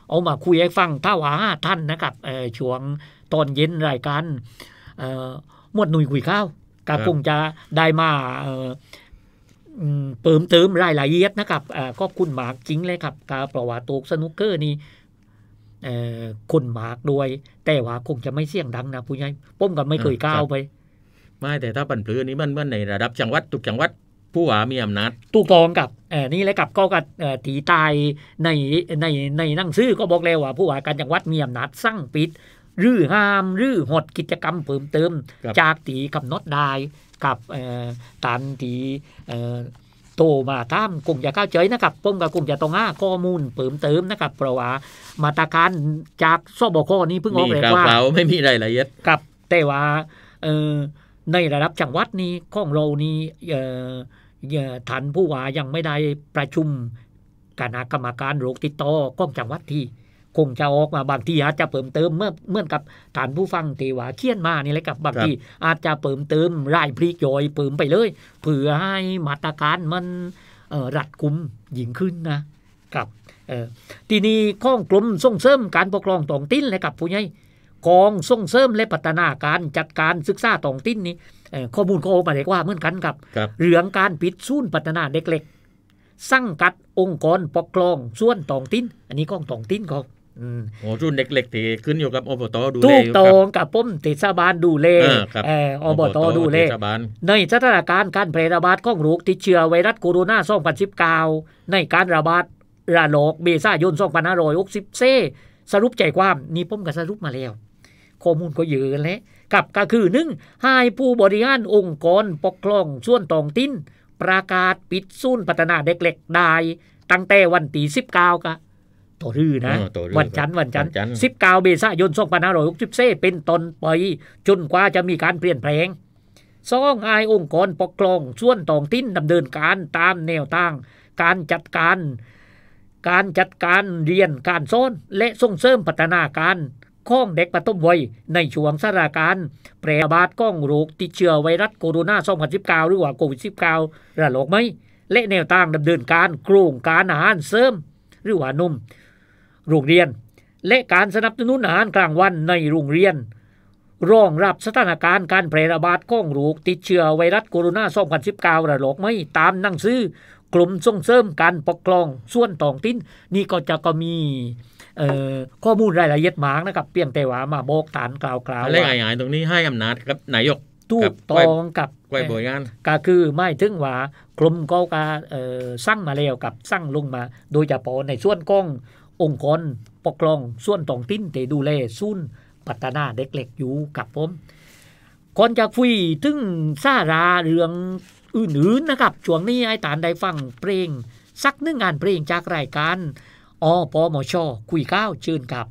เอามาคุยให้ฟังถ้าว่าท่านนะครับเอ่อช่วงตอนเย็นรายการเอ่อหมวดหนุ่ยคุยข้าวก็คงจะได้มาเอ่อเติมเติมรายละเอียดนะครับขอบคุณหมากจริงเลยครับกาประวัติโตกสนุกเกอร์นี่เอ่อคนหมากด้วยแต่ว่าคงจะไม่เสียงดังนะผู้ใหญ่ป้มก็ไม่เคยก้าวไป
ไม่แต่ถ้าปั่นปลื้อนี้มันมันในระดับจังหวัดทุกจังหวัดผู้ว่ามีอำนาจ
ถูกต้องกับเอ่อนี่แหละกับก็กับเอ่อตีตายในในในหนังสือก็บอกแล้วว่าผู้ว่าการจังหวัดมีอำนาจสั่งปิดหรือห้ามหรือหดกิจกรรมเพิ่มเติมจากตีกำหนดได้กับเอ่อตามตีเอ่อโตมาตามคงจะเข้าใจนะครับป้มกับคงจะต้องหาข้อมูลเพิ่มเติมนะครับเพราะว่ามาตรการจากสบคนี้เพิ่งออกเลยว่า
ไม่มีรายละเอียด
กับแต่ว่าเอ่อในระดับจังหวัดนี้ของเรานี่เอ่อท่านผู้ว่ายังไม่ได้ประชุมคณะกรรมการโรคติดต่อของจังหวัดที่คงจะออกมาบางทีอาจจะเพิ่มเติมเมื่อเหมือนกับท่านผู้ฟังที่ว่าเขียนมานี่แหละกับบางทีอาจจะเพิ่มเติมรายพริกย่อยเพิ่มไปเลยเพื่อให้มาตรการมันเอ่อรัดกุมยิ่งขึ้นนะครับเอ่อทีนี้ข้องกลุ่มส่งเสริมการปกครองท้องถิ่นเลยกับผู้ใหญ่กองส่งเสริมและพัฒนาการจัดการศึกษาท้องถิ่นนี่ข้อมูลเขาออกมาได้ว่าเหมือนกันกับเรื่องการปิดศูนย์พัฒนาเด็กเล็กสังกัดองค์กรปกครองส่วนท้องถิ่นอันนี้ของท้องถิ่นเขา
โอ้ศูนย์เด็กเล็กที่ขึ้นอยู่กับอบตดูแล
ถูกต้องกับป้อมเทศบาลดูแลเอ่ออบตดูแลในสถานการณ์การแพร่ระบาดของโรคติดเชื้อไวรัสโคโรนาสองพันสิบเก้าในการระบาดระลอกเมษายนสองพันห้าร้อยหกสิบเซสรุปใจความนี่ป้อมก็สรุปมาแล้วข้อมูลก็เยอะแล้วกับก็คือหนึ่งให้ผู้บริหารองค์กรปกครองส่วนท้องถิ่นประกาศปิดศูนย์พัฒนาเด็กเล็กได้ตั้งแต่วันที่สิบเก้าก็ต่อรือนะวันจันทร์วันจันทร์สิบเก้าเมษายนสองพันห้าร้อยหกสิบเซเป็นต้นไปจนกว่าจะมีการเปลี่ยนแปลงสองให้องค์กรปกครองส่วนท้องถิ่นดำเนินการตามแนวทางการจัดการการจัดการเรียนการสอนและส่งเสริมพัฒนาการของเด็กปฐมวัยในช่วงสถานการณ์แพร่ระบาดของโรคติดเชื้อไวรัสโคโรนาสองพันสิบเก้าหรือว่าโควิดสิบเก้าระลอกใหม่และแนวทางดำเนินการโครงการอาหารเสริมหรือว่านมโรงเรียนและการสนับสนุนอาหารกลางวันในโรงเรียนรองรับสถานการณ์การแพร่ระบาดของโรคติดเชื้อไวรัสโคโรนาสองพันสิบเก้าระลอกใหม่ตามหนังสือกลุ่มส่งเสริมการปกครองส่วนท้องถิ่นนี่ก็จะก็มีเอ่อข้อมูลรายละเอียดมากนะครับเพียงแต่ว่ามาบอกฐานกล่าวๆ
อะไรง่ายๆตรงนี้ให้อำนาจกับนายก
ถูกต้องกับ
ไว้บริการ
ก็คือไม่ถึงว่ากลุ่มก็ก็เอ่อสั่งมาแล้วกับสั่งลงมาโดยเฉพาะในส่วนขององค์กรปกครองส่วนท้องถิ่นที่ดูแลศูนย์พัฒนาเด็กเล็กอยู่กับผมก่อนจะคุยถึงสาระเรื่องอื่นๆนะครับช่วงนี้ไอ้ตานได้ฟังเพลงสักหนึ่งงานเพลงจากรายการอปมช.คุยข้าวเชิญครับ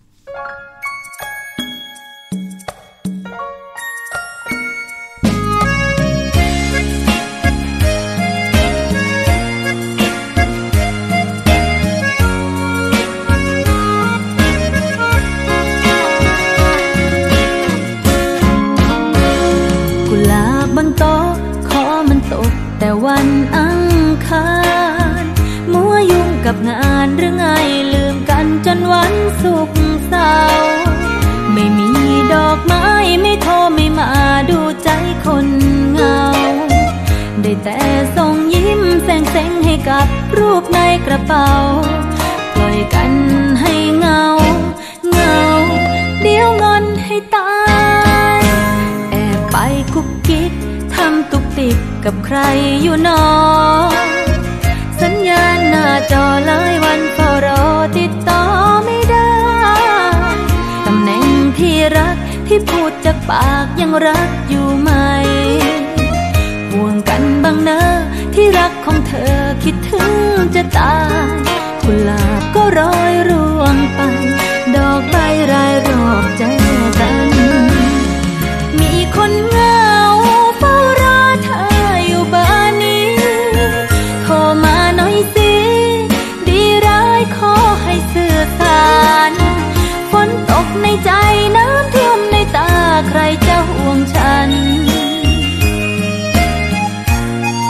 กุหลาบบนโต๊ะขอมันตกแต่วันอังคารมัวยุ่งกับงานหรือไงลืมกันจนวันศุกร์เสาร์ไม่มีดอกไม้ไม่โทรไม่มาดูใจคนเหงาได้แต่ส่งยิ้มแสงๆให้กับรูปในกระเป๋าปล่อยกันให้เหงาเหงาเดี๋ยวงอนให้ตายแอบไปกุ๊กกิ๊กทำตุกติกกับใครอยู่นอสัญญาณหน้าจอหลายวันเฝ้ารอติดต่อไม่ได้ตำแหน่งที่รักที่พูดจากปากยังรักอยู่ไหมห่วงกันบ้างนะที่รักของเธอคิดถึงจะตายกุหลาบก็โรยร่วงไปดอกใบรายรอบใจกันมีคนเหงาเฝ้ารอเธออยู่บ้านนี้โทรมาหน่อยสิดีร้ายขอให้สื่อสารฝนตกในใจน้ำท่วมในตาใครจะห่วงฉัน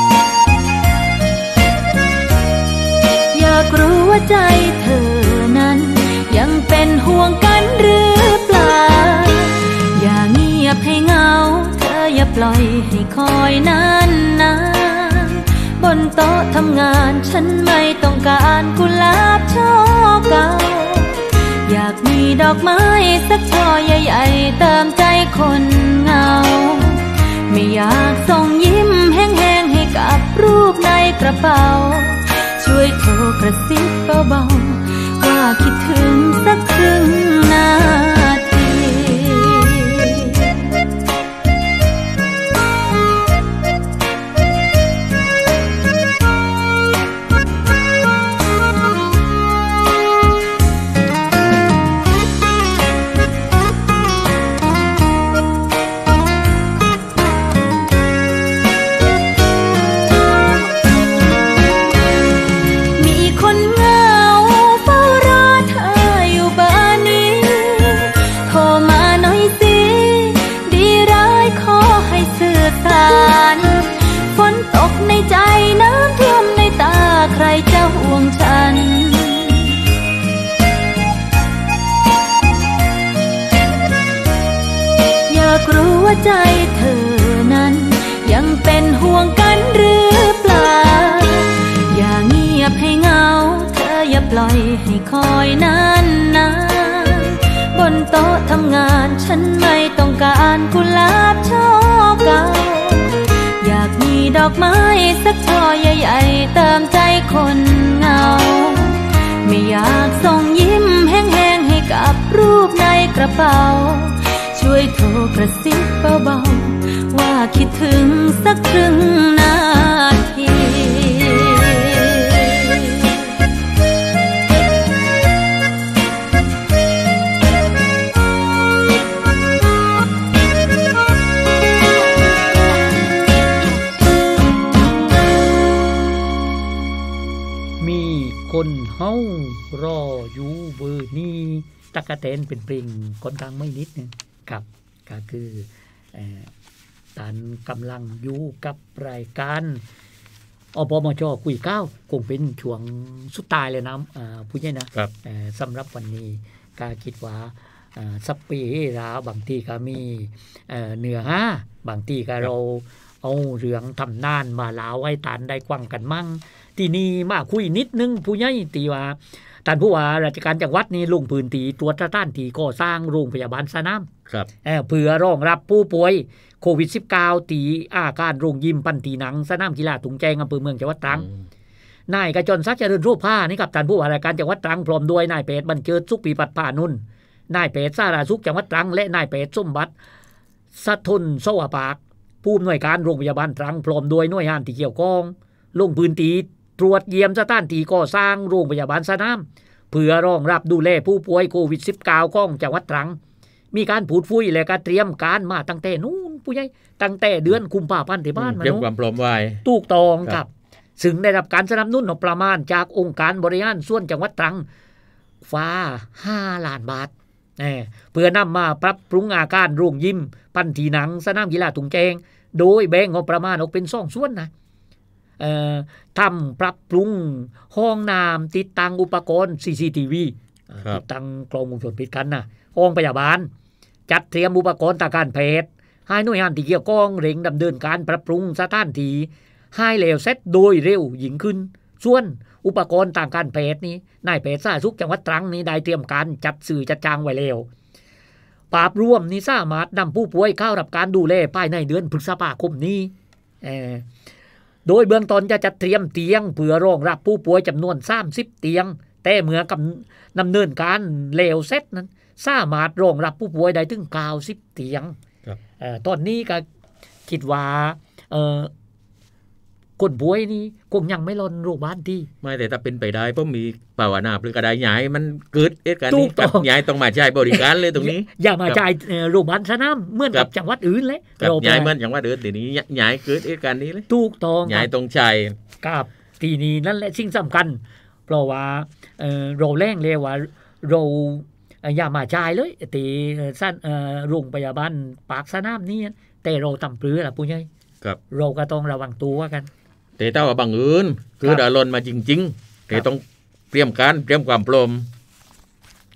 อยากรู้ว่าใจเธอนั้นเป็นห่วงกันหรือเปล่าอย่าเงียบให้เหงาเธออย่าปล่อยให้คอยนานนานบนโต๊ะทำงานฉันไม่ต้องการกุหลาบช่อเก่าอยากมีดอกไม้สักช่อใหญ่ๆเติมใจคนเหงาไม่อยากส่งยิ้มแห้งๆให้กับรูปในกระเป๋าช่วยโทรกระซิบเบาๆว่าคิดถึงสักครึ่งนาทีฝนตกในใจน้ำท่วมในตาใครจะห่วงฉันอยากรู้ว่าใจเธอนั้นยังเป็นห่วงกันหรือเปล่าอย่าเงียบให้เหงาเธออย่าปล่อยให้คอยนานนานบนโต๊ะทำงานฉันไม่ต้องการกุหลาบช่อเก่าอยากมีดอกไม้สักช่อใหญ่ๆเติมใจคนเหงาไม่อยากส่งยิ้มแห้งๆให้กับรูปในกระเป๋าช่วยโทรกระซิบเบาๆว่าคิดถึงสักครึ่งนาที
คนเฮารออยู่เบอร์นี้ตะกะแตนเป็นเพลงคนกลางไม่นิดนึงครับก็คือเอ่อตานกำลังอยู่กับรายการอปมจคุยก้าวคงเป็นช่วงสุดท้ายเลยนะอ่าผู้ใหญ่นะครับเอ่อสำหรับวันนี้ก็คิดว่าอ่าสัปเปราบางทีก็มีเอ่อเนื้อหาบางทีก็เราเอาเรื่องทำนานมาเล่าให้ตานได้กว้างกันมั่งที่นี่มาคุยนิดนึงผู้ใหญ่ตีว่าท่านผู้ว่าราชการจังหวัดนี้ลงพื้นที่ตรวจสถานที่ก่อสร้างโรงพยาบาลสนามครับเอ่อเพื่อรองรับผู้ป่วยโควิด สิบเก้า ตีอาการโรงยิมปันตีหนังสนามกีฬาถุงแจงอำเภอเมืองจังหวัดตรังนายกระจรศักดิ์เจริญรูปผ้านี่ครับท่านผู้ว่าราชการจังหวัดตรังพร้อมด้วยนายเปรตบรรเจิดสุขปีปัตพานุนนายเปรตสาราสุขจังหวัดตรังและนายเปรตสมบัติสะทนสวปากผู้อำนวยการโรงพยาบาลตรังพร้อมด้วยหน่วยงานที่เกี่ยวข้องลงพื้นที่ตรวจเยี่ยมสถานที่ก่อสร้างโรงพยาบาลสนามเพื่อรองรับดูแลผู้ป่วยโควิด สิบเก้า ของจังหวัดตรังมีการพูดคุยและก็เตรียมการมาตั้งแต่นู้นผู้ใหญ่ตั้งแต่เดือนกุมภาพันธ์ที่บ้านมาเนาะเตรียมความพร้อมไว้ถูกต้องครับซึ่งได้รับการสนับสนุนประมาณจากองค์การบริหารส่วนจังหวัดตรังฟ้าห้าล้านบาทเพื่อนำมาปรับปรุงอาคารโรงยิมปันทีหนังสนามกีฬาถุงแจงโดยแบ่งงบประมาณออกเป็นสองส่วนนะเอ่อทำปรับปรุงห้องน้ำติดตั้งอุปกรณ์ ซี ซี ที วี ติดตั้งกล้องวงจรปิดกันนะห้องพยาบาลจัดเตรียมอุปกรณ์ทางการแพทย์ให้หน่วยงานที่เกี่ยวข้องเร่งดำเนินการปรับปรุงสถานที่ให้แล้วเสร็จโดยเร็วยิ่งขึ้นส่วนอุปกรณ์ทางการแพทย์นี้นายแพทย์สาธารณสุขจังหวัดตรังนี้ได้เตรียมการจัดสื่อจัดจ้างไว้แล้วภาพรวมนี้สามารถนำผู้ป่วยเข้ารับการดูแลภายในเดือนพฤษภาคมนี้เอ่อโดยเบื้องต้นจะจัดเตรียมเตียงเพื่อรองรับผู้ป่วยจำนวนสามสิบเตียงแต่เมื่อกับดำเนินการแล้วเสร็จนั้นสามารถรองรับผู้ป่วยได้ถึงเก้าสิบเตียงเอ่อตอนนี้ก็คิดว่าเอ่อคนป่วยนี่คงยังไม่ล้นโรงพยาบาลที่
ไม่แต่ถ้าเป็นไปได้เพราะมีภาวนาหรือกระไดย้ายมันเกิดเหตุการณ์นี้กับย้ายต้องมาใช้บริการเลยตรงนี้
อย่ามาใช้โรงพยาบาลสนามเหมือนกับจังหวัดอื่นเลย
กับย้ายเหมือนจังหวัดอื่นทีนี้ย้ายเกิดเหตุการณ์นี้เลย
ถูกต้อง
ย้ายตรงชัย
กับทีนี้นั่นแหละสิ่งสำคัญเพราะว่าเอ่อเราแรงเลยว่าเราอย่ามาใช้เลยตีสั้นเอ่อโรงพยาบาลปากสนามนี่แต่เราทำปรือล่ะผู้ใหญ่
ครับ
เราก็ต้องระวังตัวกัน
แต่ถ้าว่าบางอื่นคือดาลนมาจริงๆแต่ต้องเตรียมการเตรียมความพร้อม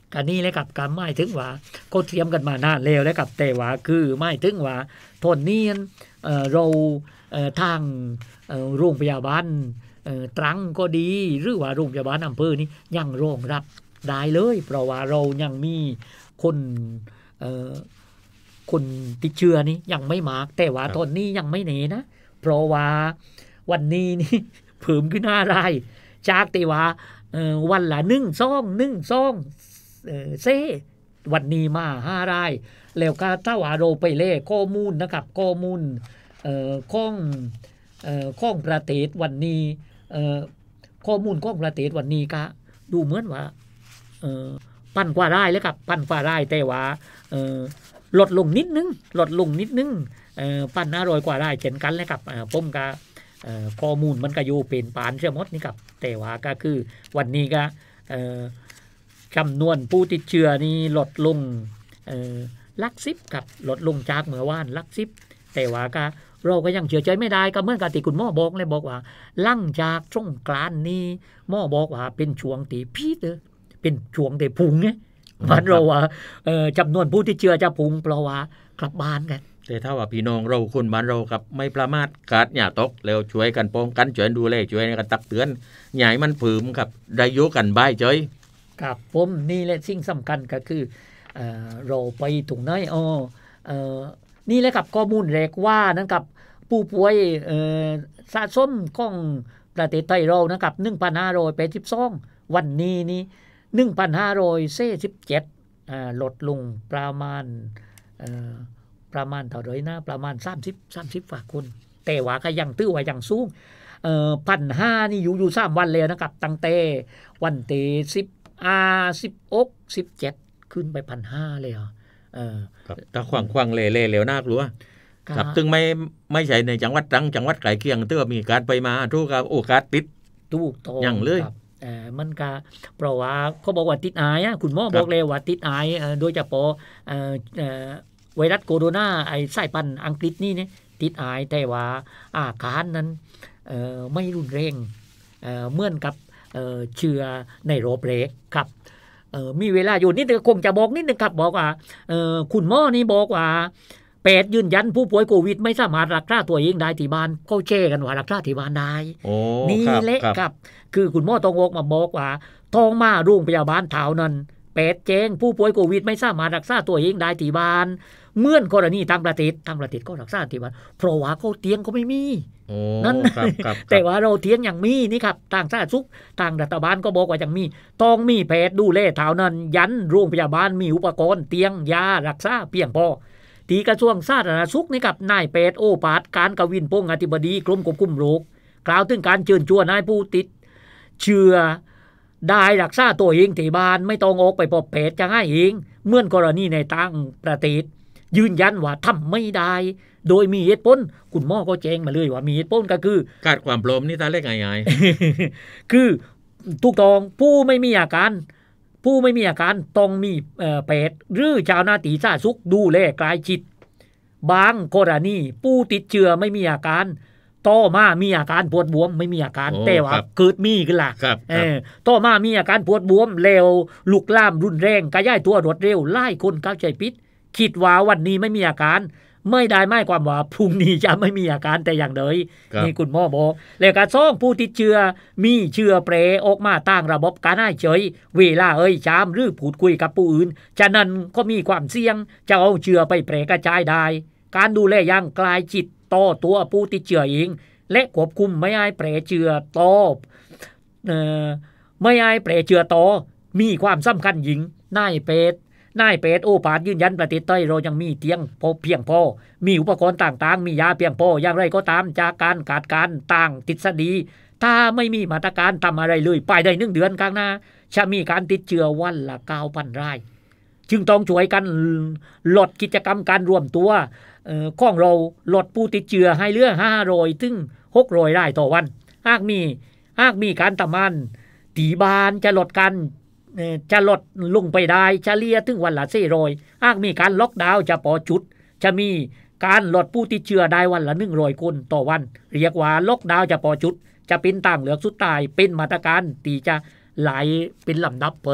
การนี้เลยกับการไม่ถึงว่าก็เตรียมกันมานานแล้วแล้วกับแต่ว่าคือไม่ถึงว่าทนนี้เอ่อเราเอ่อทางเอ่อโรงพยาบาลเอ่อตรังก็ดีหรือว่าโรงพยาบาลอำเภอนี้ยังรองรับได้เลยเพราะว่าเรายังมีคนเอ่อคนติดเชื้อนี้ยังไม่มากแต่ว่าตอนนี้ยังไม่หนีนะเพราะว่าวันนี้นี่เพิ่มขึ้นห้ารายจากแต่ว่าเอ่อวันละหนึ่งซองหนึ่งซองเอ่อเซวันนี้มาห้ารายแล้วก็ถ้าว่าเราไปเล่ข้อมูลนะครับข้อมูลเอ่อของเอ่อของประเทศวันนี้เอ่อข้อมูลของประเทศวันนี้ก็ดูเหมือนว่าเอ่อพันกว่ารายแล้วครับพันกว่ารายแต่ว่าเอ่อลดลงนิดนึงลดลงนิดนึงเอ่อพันห้าร้อยกว่ารายเช่นกันแล้วครับเอ่อผมก็เอ่อข้อมูลมันก็อยู่เป็นปานเสียหมดนี่ครับแต่ว่าก็คือวันนี้ก็เอ่อจำนวนผู้ติดเชื้อนี่ลดลงเอ่อหลักสิบครับลดลงจากเมื่อวานหลักสิบแต่ว่าก็เราก็ยังเชื่อใจไม่ได้ก็เหมือนกับที่คุณหมอบอกเลยบอกว่าหลังจากสงกรานต์นี้หมอบอกว่าเป็นช่วงที่พีคเลยเป็นช่วงที่พุ่งไงมันเราว่าเอ่อจำนวนผู้ติดเชื้อจะพุ่งเพราะว่ากลับบ้านกัน
แต่ถ้าว่าพี่น้องเราคนบ้านเรากับไม่ประมาทกาดอย่าตกแล้วช่วยกันป้องกันช่วยดูแลช่วยกันตักเตือนอย่าให้มันผืมครับได้อยู่กันบายใจ
ครับผมนี่แหละสิ่งสำคัญก็คือเอ่อเราไปตรงไหนอ๋อเอ่อนี่แหละครับข้อมูลแรกว่านะครับผู้ป่วยเอ่อสะสมของประเทศไทยเรานะครับ หนึ่งพันห้าร้อยแปดสิบสอง วันนี้นี่ หนึ่งพันห้าร้อยสี่สิบเจ็ด อ่าลดลงประมาณเอ่อประมาณเท่าไหร่นะประมาณสามสิบ สามสิบกว่าคนแต่ว่าก็ยังตื้อว่ายังสูงเอ่อ หนึ่งพันห้าร้อย นี่อยู่อยู่สามวันแล้วนะครับตั้งแต่วันที่สิบอ่าสิบหก สิบเจ็ดขึ้นไป หนึ่งพันห้าร้อย เลยอ่ะเออ
ครับถ้าขวางๆเล่ๆแล้วน่ากลัวครับซึ่งไม่ไม่ใช่ในจังหวัดตรังจังหวัดใกล้เคียงตื้อมีการไปมาทุกโอกาสติด
ถูกต้อง
อย่างเลย
เอ่อมันก็เพราะว่าเขาบอกว่าติดอายอ่ะคุณหมอบอกเลยว่าติดอายเอ่อโดยเฉพาะเอ่อเอ่อไวรัสโคโรนาไอ้สายพันธุ์อังกฤษนี่เนี่ยติดอายแต่ว่าอาการนั้นเอ่อไม่รุนแรงเอ่อเหมือนกับเอ่อเชื้อในโรคเล็กครับเอ่อมีเวลาอยู่นิดนึงคงจะบอกนิดนึงครับบอกว่าเอ่อคุณหมอนี่บอกว่าแปดยืนยันผู้ป่วยโควิดไม่สามารถรักษาตัวเองได้ที่บ้านเขาแช่กันว่ารักษาที่บ้านได้นี่แหละครับคือคุณหมอต้องบอกมาบอกว่าทองมาโรงพยาบาลเท่านั้นแปดแจ้งผู้ป่วยโควิดไม่สามารถรักษาตัวเองได้ที่บ้านเมื่อนกรณีทางประเทศทางประเทศก็รักษาที่บ้านเพราะว่าเขาเตียงก็ไม่มีนั่นแต่ว่าเราเตียงอย่างมีนี่ครับทางสาธารณสุขทางรัฐบาลก็บอกว่าอย่างมีต้องมีแพทย์ดูแลเท่านั้นยันโรงพยาบาลมีอุปกรณ์เตียงยารักษาเพียงพอที่กระทรวงสาธารณสุขนี่กับนายแพทย์โอภาสการกวินพงษ์อธิบดีกรมควบคุมโรคกล่าวถึงการเชิญชวนนายผู้ติดเชื้อได้รักษาตัวเองที่บ้านไม่ต้องออกไปพบแพทย์จะให้เองเหมือนกรณีในต่างประเทศยืนยันว่าทำไม่ได้โดยมีเหตุผลคุณหมอก็แจ้งมาเลยว่ามีเหตุผลก็คือ
การความพร้อมนี่ตาเล็กง่าย
ๆคือถูกต้องผู้ไม่มีอาการผู้ไม่มีอาการต้องมีแพทย์หรือเจ้าหน้าที่สาธารณสุขดูแลใกล้ชิดบางกรณีผู้ติดเชื้อไม่มีอาการต่อมามีอาการปวดบวมไม่มีอาการแต่ว่าเกิดมีขึ้นล่ะเออต่อมามีอาการปวดบวมแล้วลุกลามรุนแรงกระจายตัวรวดเร็วหลายคนเข้าใจผิดคิดว่าวันนี้ไม่มีอาการไม่ได้หมายความว่าพรุ่งนี้จะไม่มีอาการแต่อย่างใดนี่คุณหมอบอกแล้วก็สองผู้ติดเชื้อมีเชื้อแปรออกมาต่างระบบการหายใจเวลาเอ่ยชามหรือพูดคุยกับผู้อื่นฉะนั้นก็มีความเสี่ยงจะเอาเชื้อไปแพร่กระจายได้การดูแลอย่างใกล้ชิดต่อตัวผู้ติดเชื้อเองและควบคุมไม่ให้แพร่เชื้อต่อเอ่อไม่ให้แพร่เชื้อต่อมีความสำคัญยิ่งนายแพทย์นายแพทย์โอภาสยืนยันประเทศไทยเรายังมีเตียงพอเพียงพอมีอุปกรณ์ต่างๆมียาเพียงพออย่างไรก็ตามจากการคาดการณ์ต่างทฤษฎีถ้าไม่มีมาตรการทำอะไรเลยไปได้หนึ่งเดือนข้างหน้าจะมีการติดเชื้อวันละ เก้าพัน รายจึงต้องช่วยกันลดกิจกรรมการรวมตัวเอ่อของเราลดผู้ติดเชื้อให้เหลือห้าร้อยถึงหกร้อยรายต่อวันหากมีหากมีการทำงานตีบานจะลดกันจะลดลงไปได้เฉลี่ยถึงวันละสี่ร้อยหากมีการล็อกดาวน์เฉพาะจุดจะมีการลดผู้ติดเชื้อได้วันละหนึ่งร้อยคนต่อวันเรียกว่าล็อกดาวน์เฉพาะจุดจะเป็นต่างเหลือกสุดท้ายเป็นมาตรการที่จะไหลเป็นลำดับไป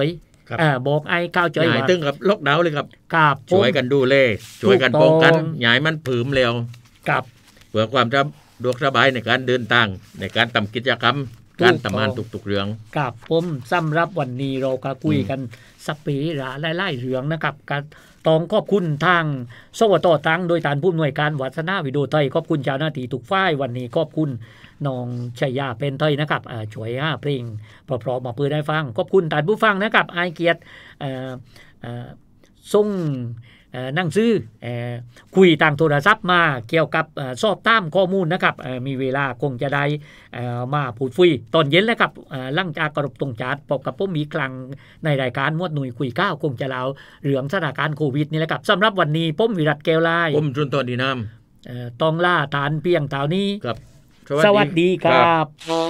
อ่าบอกไอ้ก้าวใจว่า
ตึงกับล็อกดาวน์เลยครับ
ครับ
ช่วยกันดูแลช่วยกันป้องกันอย่าให้มันผืมเร็ว
ครับ
เพื่อความสะดวกสบายในการเดินทางในการทำกิจกรรมการทำงานทุกๆเรื่อง
ครับผมสำหรับวันนี้เราก็คุยกันสักปีละหลายๆเรื่องนะครับการต้องขอบคุณทางสวทตังโดยฐานผู้อำนวยการวัฒนาวิดีโอไทยขอบคุณเจ้าหน้าที่ทุกฝ่ายวันนี้ขอบคุณน้องชัยยาเป็นไทยนะครับช่วยห้าเพลงเพราะๆมาเปิดได้ฟังขอบคุณท่านผู้ฟังนะครับไอเกียรติส่งหนังสือคุยต่างโทรศัพท์มาเกี่ยวกับสอบตามข้อมูลนะครับมีเวลาคงจะได้มาพูดคุยตอนเย็นแล้วครับหลังจากกรบตรงจัดพบกับผมมีครั้งในรายการมวดหนุ่ยคุยก้าวคงจะเล่าเรื่องสถานการณ์โควิดนี่แหละครับสำหรับวันนี้ผมวิรัตแก้วลาย
ผมจุนตัวดีน้
ำต้องล่าทานเพียงเท่านี้
ครับ
สวัสดีครับ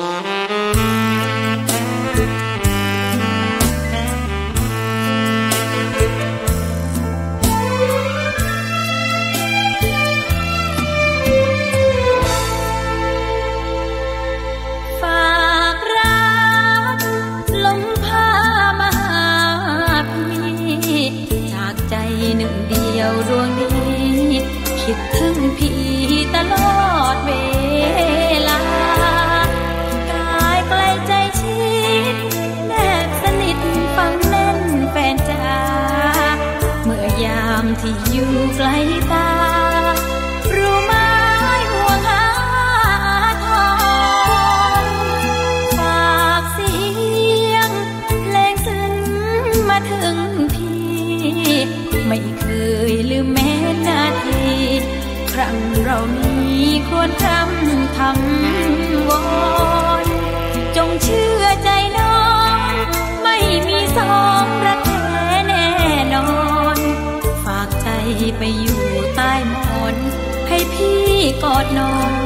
ดวงนี้คิดถึงพี่ตลอดเวลากายใกล้ใจชิดแนบสนิทฟังแน่นแฟนจ๋าเมื่อยามที่อยู่ไกลตารู้ไหมห่วงหาทองฝากเสียงเพลงซึ้งมาถึงพี่ไม่เคยลืมแม้นาทีครั้งเรานี้ควรทำทำวอนจงเชื่อใจน้องไม่มีสองรักแท้แน่นอนฝากใจไปอยู่ใต้หมอนให้พี่กอดน้อง